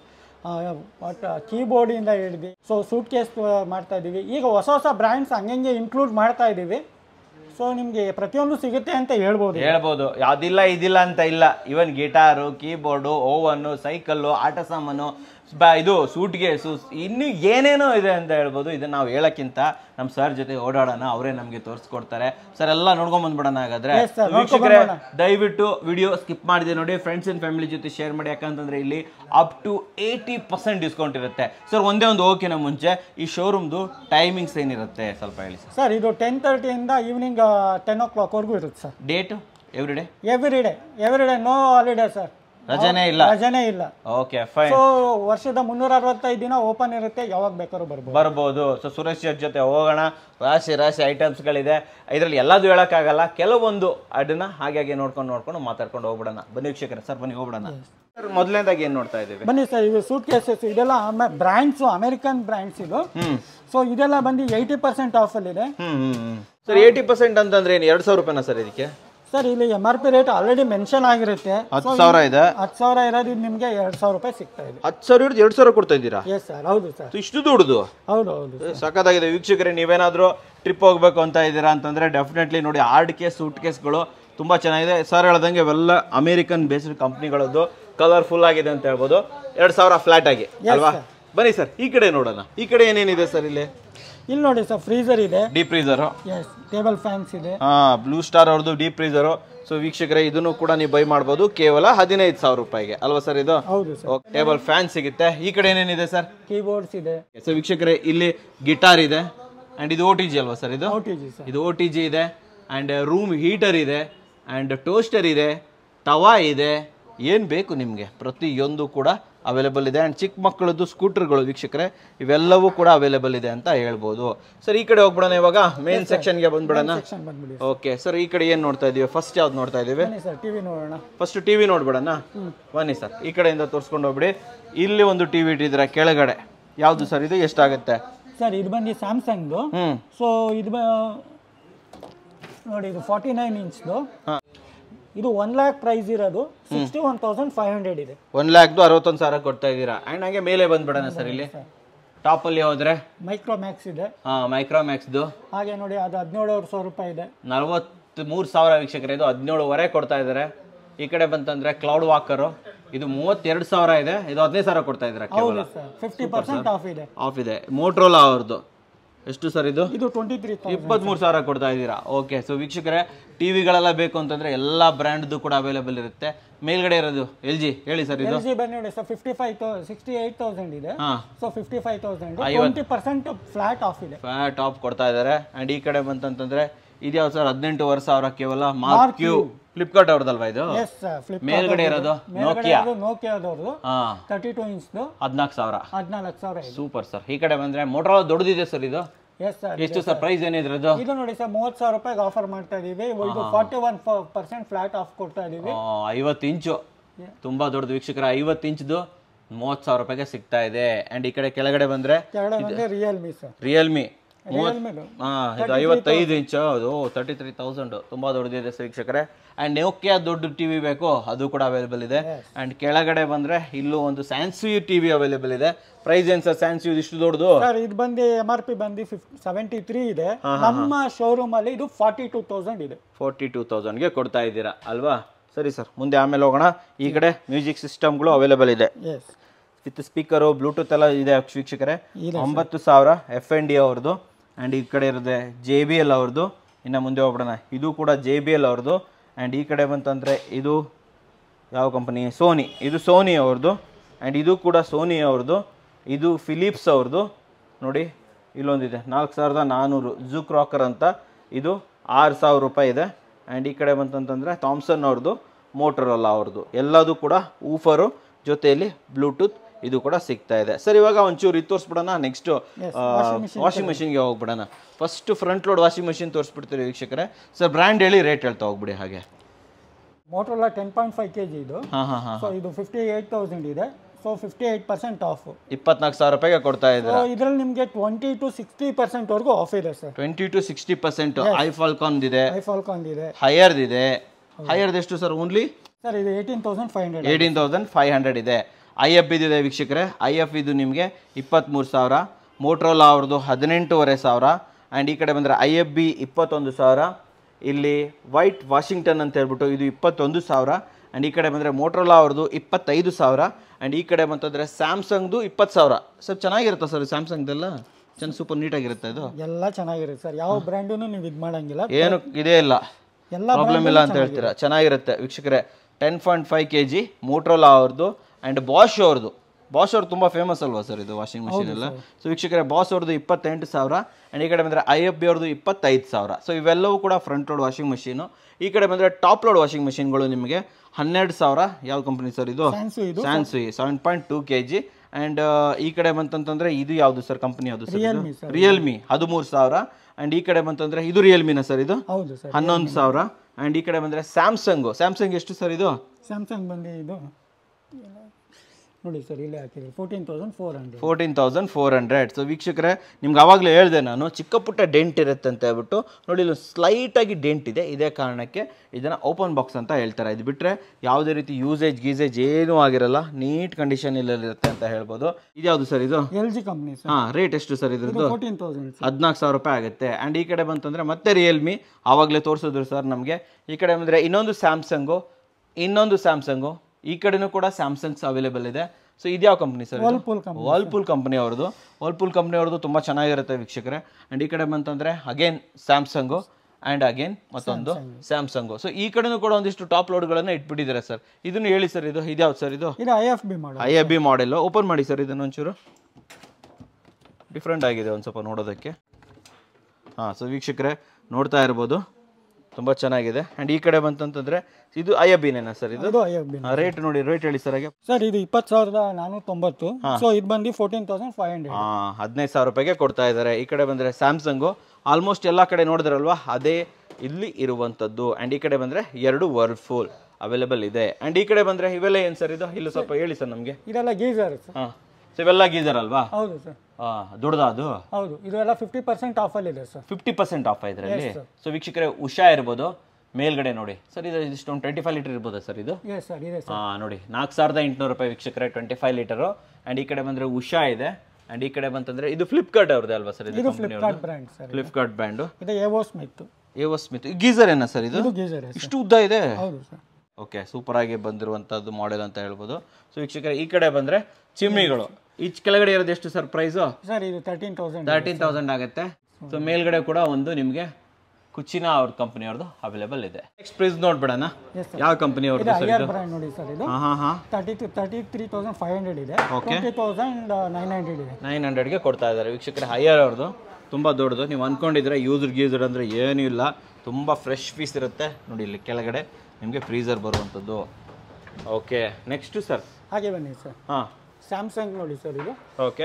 ಕೀಬೋರ್ಡಿಂದ ಹಿಡ್ದು, ಸೊ ಸೂಟ್ ಕೇಸ್ ಮಾಡ್ತಾ ಇದ್ದೀವಿ. ಈಗ ಹೊಸ ಹೊಸ ಬ್ರ್ಯಾಂಡ್ಸ್ ಹಂಗೆ ಇನ್ಕ್ಲೂಡ್ ಮಾಡ್ತಾ ಇದ್ದೀವಿ. ಸೊ ನಿಮಗೆ ಪ್ರತಿಯೊಂದು ಸಿಗುತ್ತೆ ಅಂತ ಹೇಳ್ಬೋದು ಹೇಳ್ಬೋದು ಯಾವ್ದಿಲ್ಲ ಇದಿಲ್ಲ ಅಂತ ಇಲ್ಲ. Even guitar, keyboard, oven, cycle, ಆಟ ಸಾಮಾನು, ಇದು ಸೂಟ್ ಕೇಸು, ಇನ್ನು ಏನೇನೋ ಇದೆ ಅಂತ ಹೇಳ್ಬೋದು. ಇದನ್ನ ನಾವು ಹೇಳಕ್ಕಿಂತ ನಮ್ಮ ಸರ್ ಜೊತೆ ಓಡಾಡೋಣ, ಅವರೇ ನಮಗೆ ತೋರಿಸ್ಕೊಡ್ತಾರೆ. ಸರ್ ಎಲ್ಲ ನೋಡ್ಕೊಂಡ್ ಬಂದ್ಬಿಡೋಣ. ಹಾಗಾದ್ರೆ ವೀಕ್ಷಕರೇ ದಯವಿಟ್ಟು ವಿಡಿಯೋ ಸ್ಕಿಪ್ ಮಾಡಿದೆ ನೋಡಿ, ಫ್ರೆಂಡ್ಸ್ ಅಂಡ್ ಫ್ಯಾಮಿಲಿ ಜೊತೆ ಶೇರ್ ಮಾಡಿ. ಯಾಕಂತಂದ್ರೆ ಇಲ್ಲಿ up to eighty percent discount ಇರುತ್ತೆ. ಸರ್ ಒಂದೇ ಒಂದು ಓಕೆನ ಮುಂಚೆ ಈ ಶೋರೂಮ್ದು ಟೈಮಿಂಗ್ಸ್ ಏನಿರುತ್ತೆ ಸ್ವಲ್ಪ ಹೇಳಿ ಸರ್. ಸರ್ ಇದು ಟೆನ್ ತರ್ಟಿಯಿಂದ ಈವ್ನಿಂಗ್ ಟೆನ್ ಓ ಕ್ಲಾಕ್ ವರೆಗೂ ಇರುತ್ತೆ sir. Date every day? Every day every day no holiday sir. ರಜಾನೇ ಇಲ್ಲ? ರಜಾನೇ ಇಲ್ಲ. Okay fine. ಸೊ ವರ್ಷದ ಮುನ್ನೂರ ಅರವತ್ತೈದು ದಿನ ಓಪನ್ ಇರುತ್ತೆ, ಯಾವಾಗ ಬೇಕಾದ್ರೂ ಬರ್ಬೋದು ಬರ್ಬೋದು. ಸೊ ಸುರೇಶ್ ಜೊತೆ ಹೋಗೋಣ. ರಾಶಿ ರಾಶಿ ಐಟಮ್ಸ್ಗಳಿದೆ, ಇದರಲ್ಲಿ ಎಲ್ಲದೂ ಹೇಳೋಕ್ಕಾಗಲ್ಲ, ಕೆಲವೊಂದು ಅದನ್ನ ಹಾಗೆ ಹಾಗೆ ನೋಡ್ಕೊಂಡು ನೋಡ್ಕೊಂಡು ಮಾತಾಡ್ಕೊಂಡು ಹೋಗ್ಬಿಡೋಣ. ಬನ್ನಿ ವೀಕ್ಷಕರೇ, ಸರ್ ಬನ್ನಿ ಹೋಗ್ಬಿಡೋಣ. ಸರ್ ಮೊದಲನೇದಾಗಿ ಏನು ನೋಡ್ತಾ ಇದ್ದೀವಿ? ಬನ್ನಿ ಸರ್, ಇವು ಸೂಟ್ ಕೇಸಸ್ ಇದೆಲ್ಲ ಬ್ರ್ಯಾಂಡ್ಸು, ಅಮೆರಿಕನ್ ಬ್ರ್ಯಾಂಡ್ಸ್ ಇದು. ಸೊ ಇದೆಲ್ಲ ಬಂದು ಏಯ್ಟಿ ಪರ್ಸೆಂಟ್ ಆಫಲ್ಲಿ ಇದೆ. ಹ್ಮ್ ಸರ್ ಏಯ್ಟಿ ಪರ್ಸೆಂಟ್ ಅಂತಂದ್ರೆ ಏನು ಎರಡು ಸಾವಿರ ರೂಪಾಯಿನಾ ಸರ್ ಇದಕ್ಕೆ? ಸರ್ ಇಲ್ಲಿ M R P rate already mention ಆಗಿರುತ್ತೆ. ಹತ್ತು ಸಾವಿರ ಇದೆ. ಹತ್ತು ಸಾವಿರ ಇರೋದು ನಿಮಗೆ ಎರಡು ಸಾವಿರ ರೂಪಾಯಿ ಸಿಗ್ತಾ ಇದೆ. ಹತ್ತು ಸಾವಿರ ಇರೋದು ಎರಡು ಸಾವಿರ ಕೊಡ್ತಾ ಇದ್ದೀರಾ? ಎಸ್ ಸರ್, ಹೌದು ಸರ್. ಇಷ್ಟು ದುಡ್ದು? ಹೌದು ಹೌದು. ಸಖತ್ತಾಗಿದೆ ವೀಕ್ಷಕರೇ. ನೀವೇನಾದರೂ ಟ್ರಿಪ್ ಹೋಗ್ಬೇಕು ಅಂತ ಇದ್ದೀರಾ ಅಂತಂದ್ರೆ ಡೆಫಿನೆಟ್ಲಿ ನೋಡಿ, ಹಾರ್ಡ್ ಕೇಸ್, ಸೂಟ್ ಕೇಸ್ಗಳು ತುಂಬಾ ಚೆನ್ನಾಗಿದೆ. ಸರ್ ಹೇಳ್ದಂಗೆ ಇವೆಲ್ಲ ಅಮೆರಿಕನ್ ಬೇಸ್ಡ್ ಕಂಪ್ನಿಗಳದ್ದು, ಕಲರ್ಫುಲ್ ಆಗಿದೆ ಅಂತ ಹೇಳ್ಬೋದು. ಎರಡು ಸಾವಿರ ಫ್ಲಾಟ್ ಆಗಿ ಅಲ್ವಾ? ಬನ್ನಿ ಸರ್ ಈ ಕಡೆ ನೋಡೋಣ. ಈ ಕಡೆ ಏನೇನಿದೆ ಸರ್ ಇಲ್ಲಿ? ಇಲ್ಲಿ ನೋಡಿ ಸರ್, ಫ್ರೀಜರ್ ಇದೆ, deep freezer, yes, table fans ಇದೆ. ಹಾ, ಬ್ಲೂ ಸ್ಟಾರ್ ಅವ್ರದ್ದು ಡೀಪ್ ಫ್ರೀಜರ್. ಸೊ ವೀಕ್ಷಕರೇ ಇದನ್ನು ಕೂಡ ನೀವು ಬೈ ಮಾಡಬಹುದು ಕೇವಲ ಹದಿನೈದು ಸಾವಿರ ರೂಪಾಯಿಗೆ ಅಲ್ವಾ ಸರ್ ಇದು? ಹೌದು ಸರ್. ಟೇಬಲ್ ಫ್ಯಾನ್ ಸಿಗುತ್ತೆ. ಈ ಕಡೆ ಏನೇನಿದೆ ಸರ್? ಕೀಬೋರ್ಡ್ಸ್ ಇದೆ. ಸೊ ವೀಕ್ಷಕರೇ ಇಲ್ಲಿ ಗಿಟಾರ್ ಇದೆ. ಅಂಡ್ ಇದು ಓ ಟಿ ಜಿ ಅಲ್ವಾ ಸರ್ ಇದು? O T G sir. ಇದು ಓ ಟಿ ಜಿ ಇದೆ. ಅಂಡ್ ರೂಮ್ ಹೀಟರ್ ಇದೆ, ಅಂಡ್ ಟೋಸ್ಟರ್ ಇದೆ, ತವಾ ಇದೆ. ಏನು ಬೇಕು ನಿಮಗೆ ಪ್ರತಿಯೊಂದು ಕೂಡ ಅವೈಲೇಬಲ್ ಇದೆ. ಆ್ಯಂಡ್ ಚಿಕ್ಕ ಮಕ್ಕಳದ್ದು ಸ್ಕೂಟರ್ಗಳು ವೀಕ್ಷಕರೇ ಇವೆಲ್ಲವೂ ಕೂಡ ಅವೈಲೇಬಲ್ ಇದೆ ಅಂತ ಹೇಳ್ಬೋದು. ಸರ್ ಈ ಕಡೆ ಹೋಗ್ಬಿಡೋಣ, ಇವಾಗ ಮೇನ್ ಸೆಕ್ಷನ್ಗೆ ಬಂದ್ಬಿಡೋಣ. ಓಕೆ ಸರ್, ಈ ಕಡೆ ಏನು ನೋಡ್ತಾ ಇದೀವಿ? ಫಸ್ಟ್ ಯಾವ್ದು ನೋಡ್ತಾ ಇದೀವಿ? ಟಿವಿ ನೋಡೋಣ. ಫಸ್ಟ್ ಟಿವಿ ನೋಡ್ಬಿಡೋಣ. ಬನ್ನಿ ಸರ್, ಈ ಕಡೆಯಿಂದ ತೋರಿಸ್ಕೊಂಡು ಹೋಗ್ಬಿಡಿ. ಇಲ್ಲಿ ಒಂದು ಟಿವಿ ಇಟ್ಟಿದ್ರೆ ಕೆಳಗಡೆ ಯಾವ್ದು ಸರ್ ಇದು? ಎಷ್ಟಾಗುತ್ತೆ ಸರ್? ಇದು ಬಂದು ಸ್ಯಾಮ್ಸಂಗ್ದು. ಹ್ಮ್ ಸೊ ಇದು ನೋಡಿ, ಇದು ಫಾರ್ಟಿ ನೈನ್ ಇಂಚ್ದು. ಇದು ಒನ್ ಲ್ಯಾಕ್ ಪ್ರೈಸ್ ಇರೋದು, sixty one thousand five hundred ಇದೆ. ಒನ್ ಲ್ಯಾಕ್ದು ಅರವತ್ತೊಂದು ಸಾವಿರ ಕೊಡ್ತಾ ಇದ್ದೀರಾ. ಅಂಡ್ ಹಾಗೆ ಮೇಲೆ ಬಂದ್ಬಿಡೋಣ ಸರ್. ಇಲ್ಲಿ ಟಾಪ್ ಅಲ್ಲಿ ಹೋದ್ರೆ ಮೈಕ್ರೋಮ್ಯಾಕ್ಸ್ ಇದೆ. ಹಾ, ಮೈಕ್ರೋಮ್ಯಾಕ್ಸ್ದು ಹಾಗೆ ನೋಡಿ, ಅದು ಹದಿನೇಳುವರೆ ಸಾವಿರ ರೂಪಾಯಿ ಇದೆ. ನಲ್ವತ್ತ್ ಮೂರು ಸಾವಿರ ವೀಕ್ಷಕರೇ, ಇದು ಹದಿನೇಳುವರೆ ಕೊಡ್ತಾ ಇದ್ದಾರೆ. ಈ ಕಡೆ ಬಂತಂದ್ರೆ ಕ್ಲೌಡ್ ವಾಕರ್, ಇದು ಮೂವತ್ತೆರಡು ಸಾವಿರ ಇದೆ. ಇದು ಹದಿನೈದು ಸಾವಿರ ಕೊಡ್ತಾ ಇದ್ದಾರೆ. ಫಿಫ್ಟಿ ಪರ್ಸೆಂಟ್ ಆಫ್ ಇದೆ. ಆಫ್ ಇದೆ. ಮೋಟ್ರೋಲಾ ಅವ್ರದ್ದು ಎಷ್ಟು ಸರ್ ಇದು? ಇದು ಟ್ವೆಂಟಿ ತ್ರೀ ಇಪ್ಪತ್ಮೂರು ಸಾವಿರ ಕೊಡ್ತಾ ಇದ್ದೀರಾ. ಓಕೆ. ಸೊ ವೀಕ್ಷಕರೇ ಟಿವಿಗಳೆಲ್ಲ ಬೇಕು ಅಂತಂದ್ರೆ ಎಲ್ಲ ಬ್ರ್ಯಾಂಡ್ದು ಕೂಡ ಅವೈಲೇಬಲ್ ಇರುತ್ತೆ. ಮೇಲ್ಗಡೆ ಇರೋದು ಎಲ್ ಜಿ ಹೇಳಿ ಸರ್ ಇದು? ಎಲ್ ಜಿ ಬಂದು ನೋಡಿ sir, fifty five sixty eight thousand ಇದೆ. So fifty five thousand twenty percent flat off ಇದೆ. ಫ್ಲಾಟ್ ಆಫ್ ಕೊಡ್ತಾ ಇದ್ದಾರೆ. ಅಂಡ್ ಈ ಕಡೆ ಬಂತಂತಂದ್ರೆ ಇದ್ಯಾವ ಸರ್? ಹದಿನೆಂಟುವರೆ ಸಾವಿರ ಕೇವಲ. ಮಾರ್ಕ್ ಕ್ಯೂ ಫ್ಲಿಪ್ಕಾರ್ಟ್ ಅವ್ರದಲ್ವಾ ಇದು? ಮೇಲ್ಗಡೆ ಇರೋದು ನೋಕಿಯಾ ನೋಕಿಯಾದವ್ರದ್ದು ತರ್ಟಿ ಟೂ ಇಂಚ್ ಹದಿನಾಲ್ಕು ಸಾವಿರ ಹದಿನಾಲ್ಕು ಸಾವಿರ. Super sir. ಈ ಕಡೆ ಬಂದ್ರೆ ಮೋಟ್ರೋಲಾ ದೊಡ್ಡದಿದೆ ಸರ್ ಇದು. ಎಷ್ಟು ಸರ್ ಪ್ರೈಸ್ ಏನಿದ್ರೆ ಇದು? ಇದು ನೋಡಿ ಸರ್, ಮೂವತ್ತು ಸಾವಿರ ರೂಪಾಯಿಗೆ ಆಫರ್ ಮಾಡ್ತಾ ಇದೀವಿ. ಇದು forty one percent flat off ಕೊಡ್ತಾ ಇದೀವಿ. ಐವತ್ತು ಇಂಚು ತುಂಬಾ ದೊಡ್ಡದು ವೀಕ್ಷಕರ. ಐವತ್ತು ಇಂಚ್ದು ಮೂವತ್ತು ಸಾವಿರ ರೂಪಾಯಿಗೆ ಸಿಗ್ತಾ ಇದೆ. ಅಂಡ್ ಈ ಕಡೆ ಕೆಳಗಡೆ ಬಂದ್ರೆ ರಿಯಲ್ಮಿ ಸರ್. ರಿಯಲ್ಮಿ ಹಾ, ಇದು ಐವತ್ತೈದು ಇಂಚ್, ಅದು ತರ್ಟಿ ತ್ರೀ ತೌಸಂಡ್ ತುಂಬಾ ದೊಡ್ಡದಿದೆ ವೀಕ್ಷಕರೇ. ಅಂಡ್ ನೋಕಿಯಾ ದೊಡ್ಡ ಟಿವಿ ಬೇಕು, ಅದು ಕೂಡ ಅವೈಲೇಬಲ್ ಇದೆ. ಅಂಡ್ ಕೆಳಗಡೆ ಬಂದ್ರೆ ಇಲ್ಲೂ ಒಂದು ಸ್ಯಾನ್ಸ್ಯೂ ಟಿವಿ ಅವೈಲೇಬಲ್ ಇದೆ. ಪ್ರೈಸ್ ಏನ್ ಸರ್ ಸ್ಯಾನ್ಸ್ಯೂ ಇಷ್ಟು ದೊಡ್ಡದು? ಸರ್ ಇದು ಬಂದು ಎಮ್ ಆರ್ ಪಿ ಬಂದು ಸೆವೆಂಟಿ ತ್ರೀ ಇದೆ. ನಮ್ಮ ಶೋರೂಮ್ ಅಲ್ಲಿ ಇದು ಫಾರ್ಟಿ ಟೂ ತೌಸಂಡ್ ಇದೆ. ಫಾರ್ಟಿ ಟೂ ತೌಸಂಡ್ಗೆ ಕೊಡ್ತಾ ಇದ್ದೀರಾ ಅಲ್ವಾ? ಸರಿ ಸರ್, ಮುಂದೆ ಆಮೇಲೆ ಹೋಗೋಣ. ಈ ಕಡೆ ಮ್ಯೂಸಿಕ್ ಸಿಸ್ಟಮ್ಗಳು ಅವೈಲೇಬಲ್ ಇದೆ ವಿತ್ ಸ್ಪೀಕರು, ಬ್ಲೂಟೂತ್ ಎಲ್ಲ ಇದೆ ವೀಕ್ಷಕರೇ. ಒಂಬತ್ತು ಸಾವಿರ ಎಫ್ ಎನ್ ಡಿ ಅವ್ರದ್ದು. ಆ್ಯಂಡ್ ಈ ಕಡೆ ಇರೋದೆ ಜೆ ಬಿ ಎಲ್ ಅವ್ರದ್ದು. ಇನ್ನು ಮುಂದೆ ಹೋಗ್ಬಿಡೋಣ, ಇದು ಕೂಡ ಜೆ ಬಿ ಎಲ್ ಅವ್ರದ್ದು. ಆ್ಯಂಡ್ ಈ ಕಡೆ ಬಂತಂದರೆ ಇದು ಯಾವ ಕಂಪನಿ? ಸೋನಿ. ಇದು ಸೋನಿ ಅವ್ರದ್ದು. ಆ್ಯಂಡ್ ಇದು ಕೂಡ ಸೋನಿ ಅವ್ರದ್ದು. ಇದು ಫಿಲಿಪ್ಸ್ ಅವ್ರದ್ದು. ನೋಡಿ ಇಲ್ಲೊಂದಿದೆ ನಾಲ್ಕು ಸಾವಿರದ ನಾನ್ನೂರು ಜೂಕ್ ರಾಕರ್ ಅಂತ, ಇದು ಆರು ಸಾವಿರ ರೂಪಾಯಿ ಇದೆ. ಆ್ಯಂಡ್ ಈ ಕಡೆ ಬಂತಂತಂದರೆ ಥಾಮ್ಸನ್ ಅವ್ರದ್ದು, ಮೋಟರೋಲಾ ಅವ್ರದ್ದು. ಎಲ್ಲದೂ ಕೂಡ ಊಫರು ಜೊತೆಯಲ್ಲಿ ಬ್ಲೂಟೂತ್ ಇದು ಕೂಡ ಸಿಗ್ತಾ ಇದೆ ಸರ್. ಇವಾಗ ಒಂಚೂರು ಇದು ತೋರಿಸ್ಬಿಡೋಣ, ನೆಕ್ಸ್ಟ್ ವಾಷಿಂಗ್ ಮಿಷಿನ್ಗೆ ಹೋಗ್ಬಿಡೋಣ. First front load washing machine ತೋರಿಸ್ಬಿಡ್ತೀರಿ ವೀಕ್ಷಕರೇ. ಸರ್ ಬ್ರ್ಯಾಂಡ್ ಹೇಳಿ, ರೇಟ್ ಹೇಳ್ತಾ ಹೋಗ್ಬಿಡಿ ಹಾಗೆ. Motorola ten point five K G ಇದು. ಹಾಂ ಹಾಂ ಹಾಂ ಸೊ ಇದು ಫಿಫ್ಟಿ ಏಯ್ಟ್ ತೌಸಂಡ್ ಇದೆ. So fifty eight percent off, ಇಪ್ಪತ್ನಾಲ್ಕು ಸಾವಿರ ರೂಪಾಯಿಗೆ ಕೊಡ್ತಾ ಇದ್ದಾರೆ. ಇದರಲ್ಲಿ ನಿಮಗೆ ಟ್ವೆಂಟಿ ಟು ಸಿಕ್ಸ್ಟಿ ಪರ್ಸೆಂಟ್ ವರೆಗೂ ಆಫ್ ಇದೆ sir. Twenty to sixty percent iFFalcon ಇದೆ, ಐ ಫಾಲ್ಕಾನ್ ಇದೆ, ಹೈಯರ್ ಇದೆ. ಹೈಯರ್ದು ಎಷ್ಟು ಸರ್? ಓನ್ಲಿ ಸರ್ ಇದು eighteen thousand five hundred eighteen thousand five hundred ಇದೆ. ಐ ಎಫ್ ಇದೆ ವೀಕ್ಷಕರೇ. ಐ ಎಫ್ ಇದು ನಿಮಗೆ ಇಪ್ಪತ್ತ್ಮೂರು ಸಾವಿರ, ಮೋಟ್ರೋಲಾ ಅವ್ರದ್ದು ಹದಿನೆಂಟೂವರೆ ಸಾವಿರ, ಆ್ಯಂಡ್ ಈ ಕಡೆ ಬಂದರೆ ಐ ಎಫ್ ಬಿ ಇಪ್ಪತ್ತೊಂದು ಸಾವಿರ. ಇಲ್ಲಿ ವೈಟ್ ವಾಷಿಂಗ್ಟನ್ ಅಂತ ಹೇಳ್ಬಿಟ್ಟು ಇದು ಇಪ್ಪತ್ತೊಂದು ಸಾವಿರ, ಆ್ಯಂಡ್ ಈ ಕಡೆ ಬಂದರೆ ಮೋಟ್ರೋಲಾ ಅವ್ರದ್ದು ಇಪ್ಪತ್ತೈದು ಸಾವಿರ, ಆ್ಯಂಡ್ ಈ ಕಡೆ ಬಂತಂದರೆ ಸ್ಯಾಮ್ಸಂಗ್ದು ಇಪ್ಪತ್ತು ಸಾವಿರ. ಸರ್ ಚೆನ್ನಾಗಿರುತ್ತೆ ಸರ್ ಸ್ಯಾಮ್ಸಂಗ್ದೆಲ್ಲ, ಚೆನ್ನ ಸೂಪರ್ ನೀಟಾಗಿರುತ್ತೆ. ಇದು ಎಲ್ಲ ಚೆನ್ನಾಗಿರುತ್ತೆ ಸರ್, ಯಾವ ಬ್ರ್ಯಾಂಡೂ ನೀವು ಇದು ಮಾಡೋಂಗಿಲ್ಲ, ಏನು ಇದೇ ಇಲ್ಲ, ಎಲ್ಲ ಪ್ರಾಬ್ಲಮ್ ಇಲ್ಲ ಅಂತ ಹೇಳ್ತೀರಾ. ಚೆನ್ನಾಗಿರುತ್ತೆ ವೀಕ್ಷಕರೇ. Ten point five K G Motorola ಅವ್ರದ್ದು, ಆ್ಯಂಡ್ ಬಾಷ್ ಅವ್ರದ್ದು. ಬಾಷ್ ಅವ್ರು ತುಂಬ ಫೇಮಸ್ ಅಲ್ವಾ ಸರ್ ಇದು ವಾಷಿಂಗ್ ಮಿಷಿನ್ ಎಲ್ಲ. ಸೊ ವೀಕ್ಷಕರೇ ಬಾಸ್ ಅವ್ರದ್ದು ಇಪ್ಪತ್ತೆಂಟು ಸಾವಿರ, ಆ್ಯಂಡ್ ಈ ಕಡೆ ಬಂದರೆ ಐ ಎಫ್ ಬಿ ಅವ್ರದ್ದು ಇಪ್ಪತ್ತೈದು ಸಾವಿರ. ಸೊ ಇವೆಲ್ಲವೂ ಕೂಡ ಫ್ರಂಟ್ ಲೋಡ್ ವಾಷಿಂಗ್ ಮಿಷಿನು. ಈ ಕಡೆ ಬಂದರೆ ಟಾಪ್ ಲೋಡ್ ವಾಷಿಂಗ್ ಮಿಷಿನ್ಗಳು ನಿಮಗೆ ಹನ್ನೆರಡು ಸಾವಿರ. ಯಾವ ಕಂಪನಿ ಸರ್ ಇದು? Sansui seven point two K G. And ಈ ಕಡೆ ಬಂತಂತಂದರೆ ಇದು ಯಾವುದು ಸರ್ ಕಂಪನಿ? ಯಾವುದು ಸರ್? ರಿಯಲ್ಮಿ ಹದಿಮೂರು ಸಾವಿರ. ಆ್ಯಂಡ್ ಈ ಕಡೆ ಬಂತಂದರೆ ಇದು ರಿಯಲ್ಮಿನ ಸರ್ ಇದು ಹನ್ನೊಂದು ಸಾವಿರ. ಆ್ಯಂಡ್ ಈ ಕಡೆ ಬಂದರೆ ಸ್ಯಾಮ್ಸಂಗು. ಸ್ಯಾಮ್ಸಂಗ್ ಎಷ್ಟು ಸರ್ ಇದು? ಸ್ಯಾಮ್ಸಂಗ್ ಬಂದು ಇದು ನೋಡಿ ಸರ್ ಇಲ್ಲೇ ಹಾಕಿದೆ fourteen thousand four hundred fourteen thousand four hundred so ವೀಕ್ಷಕರೇ, ನಿಮ್ಗೆ ಆವಾಗಲೇ ಹೇಳಿದೆ ನಾನು ಚಿಕ್ಕ ಪುಟ್ಟ ಡೆಂಟ್ ಇರುತ್ತೆ ಅಂತ ಹೇಳ್ಬಿಟ್ಟು. ನೋಡಿ ಇಲ್ಲಿ ಸ್ಲೈಟಾಗಿ ಡೆಂಟ್ ಇದೆ, ಇದೇ ಕಾರಣಕ್ಕೆ ಇದನ್ನು ಓಪನ್ ಬಾಕ್ಸ್ ಅಂತ ಹೇಳ್ತಾರೆ. ಇದು ಬಿಟ್ಟರೆ ಯಾವುದೇ ರೀತಿ ಯೂಸೇಜ್ ಗೀಸೇಜ್ ಏನೂ ಆಗಿರಲ್ಲ, ನೀಟ್ ಕಂಡೀಷನ್ ಇರುತ್ತೆ ಅಂತ ಹೇಳ್ಬೋದು. ಇದ್ಯಾವುದು ಸರ್ ಇದು? L G company. ಹಾಂ, ರೇಟ್ ಎಷ್ಟು ಸರ್ ಇದ್ರದ್ದು? ಫೋರ್ಟೀನ್ ತೌಸಂಡ್ ಹದಿನಾಲ್ಕು ಸಾವಿರ ರೂಪಾಯಿ ಆಗುತ್ತೆ. ಆ್ಯಂಡ್ ಈ ಕಡೆ ಬಂತಂದರೆ ಮತ್ತೆ ರಿಯಲ್ಮಿ ಆವಾಗಲೇ ತೋರಿಸಿದ್ರು ಸರ್ ನಮಗೆ. ಈ ಕಡೆ ಬಂದರೆ ಇನ್ನೊಂದು ಸ್ಯಾಮ್ಸಂಗು, ಇನ್ನೊಂದು ಸ್ಯಾಮ್ಸಂಗು, ಈ ಕಡೆನೂ ಕೂಡ ಸ್ಯಾಮ್ಸಂಗ್ಸ್ ಅವೈಲೇಬಲ್ ಇದೆ. ಸೊ ಇದ್ಯಾವ ಕಂಪ್ನಿ ಸರ್? ವರ್ಲ್ಪೂಲ್ ಕಂಪ್ನಿ ಅವ್ರದ್ದು. ವರ್ಲ್ಪೂಲ್ ಕಂಪ್ನಿ ಅವ್ರದ್ದು ತುಂಬ ಚೆನ್ನಾಗಿರುತ್ತೆ ವೀಕ್ಷಕರೇ. ಆ್ಯಂಡ್ ಈ ಕಡೆ ಬಂತಂದರೆ ಅಗೇನ್ ಸ್ಯಾಮ್ಸಂಗು, ಆ್ಯಂಡ್ ಅಗೇನ್ ಮತ್ತೊಂದು ಸ್ಯಾಮ್ಸಂಗು. ಸೊ ಈ ಕಡೆನೂ ಕೂಡ ಒಂದಿಷ್ಟು ಟಾಪ್ ಲೋಡ್ಗಳನ್ನು ಇಟ್ಬಿಟ್ಟಿದ್ದಾರೆ ಸರ್. ಇದನ್ನು ಹೇಳಿ ಸರ್, ಇದು ಇದ್ಯಾವ್ದು ಸರ್? ಇದು I F B model. I F B model. Open ಮಾಡಿ ಸರ್ ಇದನ್ನು ಒಂಚೂರು. ಡಿಫ್ರೆಂಟ್ ಆಗಿದೆ ಒಂದು ಸ್ವಲ್ಪ ನೋಡೋದಕ್ಕೆ. ಹಾಂ, ಸೊ ವೀಕ್ಷಕರೇ ನೋಡ್ತಾ ಇರ್ಬೋದು, ತುಂಬ ಚೆನ್ನಾಗಿದೆ. ಆ್ಯಂಡ್ ಈ ಕಡೆ ಬಂತಂತಂದರೆ ಇದು ಐ ಎಫ್ ಬಿನೇನಾ ಸರ್? ಇದು ರೇಟ್ ನೋಡಿ, ರೇಟ್ ಹೇಳಿ ಸರ್ ಹಾಗೆ. ಸರ್ ಇದು ಇಪ್ಪತ್ತು ಸಾವಿರದ ನಾನ್ನೂರ ತೊಂಬತ್ತು. ಸೊ ಇದು ಬಂದು ಫೋರ್ಟೀನ್ ತೌಸಂಡ್ ಫೈವ್ ಹಂಡ್ರೆಡ್. ಹಾಂ, ಹದಿನೈದು ಸಾವಿರ ರೂಪಾಯಿಗೆ ಕೊಡ್ತಾ ಇದ್ದಾರೆ. ಈ ಕಡೆ ಬಂದರೆ ಸ್ಯಾಮ್ಸಂಗು, ಆಲ್ಮೋಸ್ಟ್ ಎಲ್ಲ ಕಡೆ ನೋಡಿದ್ರಲ್ವಾ ಅದೇ ಇಲ್ಲಿ ಇರುವಂಥದ್ದು. ಆ್ಯಂಡ್ ಈ ಕಡೆ ಬಂದರೆ ಎರಡು ವರ್ಲ್ಪೂಲ್ ಅವೈಲೇಬಲ್ ಇದೆ. ಆ್ಯಂಡ್ ಈ ಕಡೆ ಬಂದರೆ ಇವೆಲ್ಲ ಏನು ಸರ್ ಇದು? ಇಲ್ಲಿ ಸ್ವಲ್ಪ ಹೇಳಿ ಸರ್ ನಮಗೆ. ಇದೆಲ್ಲ ಗೀಸರ್. ಹಾಂ, ಸೊ ಇವೆಲ್ಲ ಗೀಸರ್ ಅಲ್ವಾ? ಹೌದು ಸರ್. ಹಾಂ, ದೊಡ್ಡದಾ ಅದು? ಹೌದು, ಇದೆಲ್ಲ ಫಿಫ್ಟಿ ಪರ್ಸೆಂಟ್ ಆಫಲ್ಲಿ ಇದೆ ಸರ್. ಫಿಫ್ಟಿ ಪರ್ಸೆಂಟ್ ಆಫ್ ಇದರಲ್ಲಿ. ಸೊ ವೀಕ್ಷಕರೇ ಉಷಾ ಇರ್ಬೋದು ಮೇಲ್ಗಡೆ ನೋಡಿ ಸರ್, ಇದು ಇಷ್ಟೊಂದು ಟ್ವೆಂಟಿ ಫೈವ್ ಲೀಟರ್ ಇರ್ಬೋದಾ ಸರ್ ಇದು? ಹಾಂ, ನೋಡಿ ನಾಲ್ಕು ಸಾವಿರದ ಎಂಟುನೂರು ರೂಪಾಯಿ ವೀಕ್ಷಕರೇ ಟ್ವೆಂಟಿ ಫೈವ್ ಲೀಟರು. ಆ್ಯಂಡ್ ಈ ಕಡೆ ಬಂದರೆ ಉಷಾ ಇದೆ. ಆ್ಯಂಡ್ ಈ ಕಡೆ ಬಂತಂದರೆ ಇದು ಫ್ಲಿಪ್ಕಾರ್ಟ್ ಅವ್ರದ್ದು ಅಲ್ವಾ ಸರ್? ಇದು Flipkart brand sir. Flipkart brand. ಇದು A O Smith. A O Smith geyser ಏನಾ ಸರ್ ಇದು? ಗೀಸರ್ ಇಷ್ಟು ಉದ್ದ ಇದೆ? ಹೌದು ಸರ್. ಓಕೆ, ಸೂಪರ್ ಆಗಿ ಬಂದಿರುವಂಥದ್ದು ಮಾಡೆಲ್ ಅಂತ ಹೇಳ್ಬೋದು. ಸೊ ವೀಕ್ಷಕರೇ ಈ ಕಡೆ ಬಂದರೆ ಚಿಮ್ನಿಗಳು. ಈ ಕೆಳಗಡೆ ಇರೋದು ಎಷ್ಟು ಸರ್ ಪ್ರೈಸು? ಸರ್ ಇದು ತರ್ಟೀನ್ ತೌಸಂಡ್ ತರ್ಟೀನ್ ತೌಸಂಡ್ ಆಗುತ್ತೆ. ಸೊ ಮೇಲ್ಗಡೆ ಕೂಡ ಒಂದು ನಿಮಗೆ ಕುಚಿನಾ ಅವ್ರ ಕಂಪನಿ ಅವ್ರದ್ದು ಅವೈಲೇಬಲ್ ಇದೆ. ನೆಕ್ಸ್ಟ್ ಪ್ರೈಸ್ ನೋಡ್ಬಿಡೋಣ, ಯಾವ ಕಂಪನಿ ಅವ್ರದ್ದು ಸರ್ ಇದು? ಬ್ರ್ಯಾಂಡ್ ನೋಡಿ ಸರ್, ಇದು ಹಾಂ ಹಾಂ thirty two thirty three thousand five hundred ಇದೆ. ಓಕೆ, ತೌಸಂಡ್ ನೈನ್ ಹಂಡ್ರೆಡ್ ಇದೆ. ನೈನ್ ಹಂಡ್ರೆಡ್ಗೆ ಕೊಡ್ತಾ ಇದ್ದಾರೆ ವೀಕ್ಷಕರೇ. ಹೈಯರ್ ಅವ್ರದ್ದು ತುಂಬ ದೊಡ್ಡದು. ನೀವು ಅಂದ್ಕೊಂಡಿದ್ರೆ ಯೂಸರ್ ಗೀಸರ್ ಅಂದರೆ ಏನೂ ಇಲ್ಲ, ತುಂಬ ಫ್ರೆಶ್ ಪೀಸ್ ಇರುತ್ತೆ. ನೋಡಿ ಇಲ್ಲಿ ಕೆಳಗಡೆ ನಿಮಗೆ ಫ್ರೀಸರ್ ಬರುವಂಥದ್ದು. ಓಕೆ, ನೆಕ್ಸ್ಟು ಸರ್ ಹಾಗೆ ಬನ್ನಿ ಸರ್. ಹಾಂ, ಸ್ಯಾಮ್ಸಂಗ್ ನೋಡಿ ಸರ್ ಇದು. ಓಕೆ,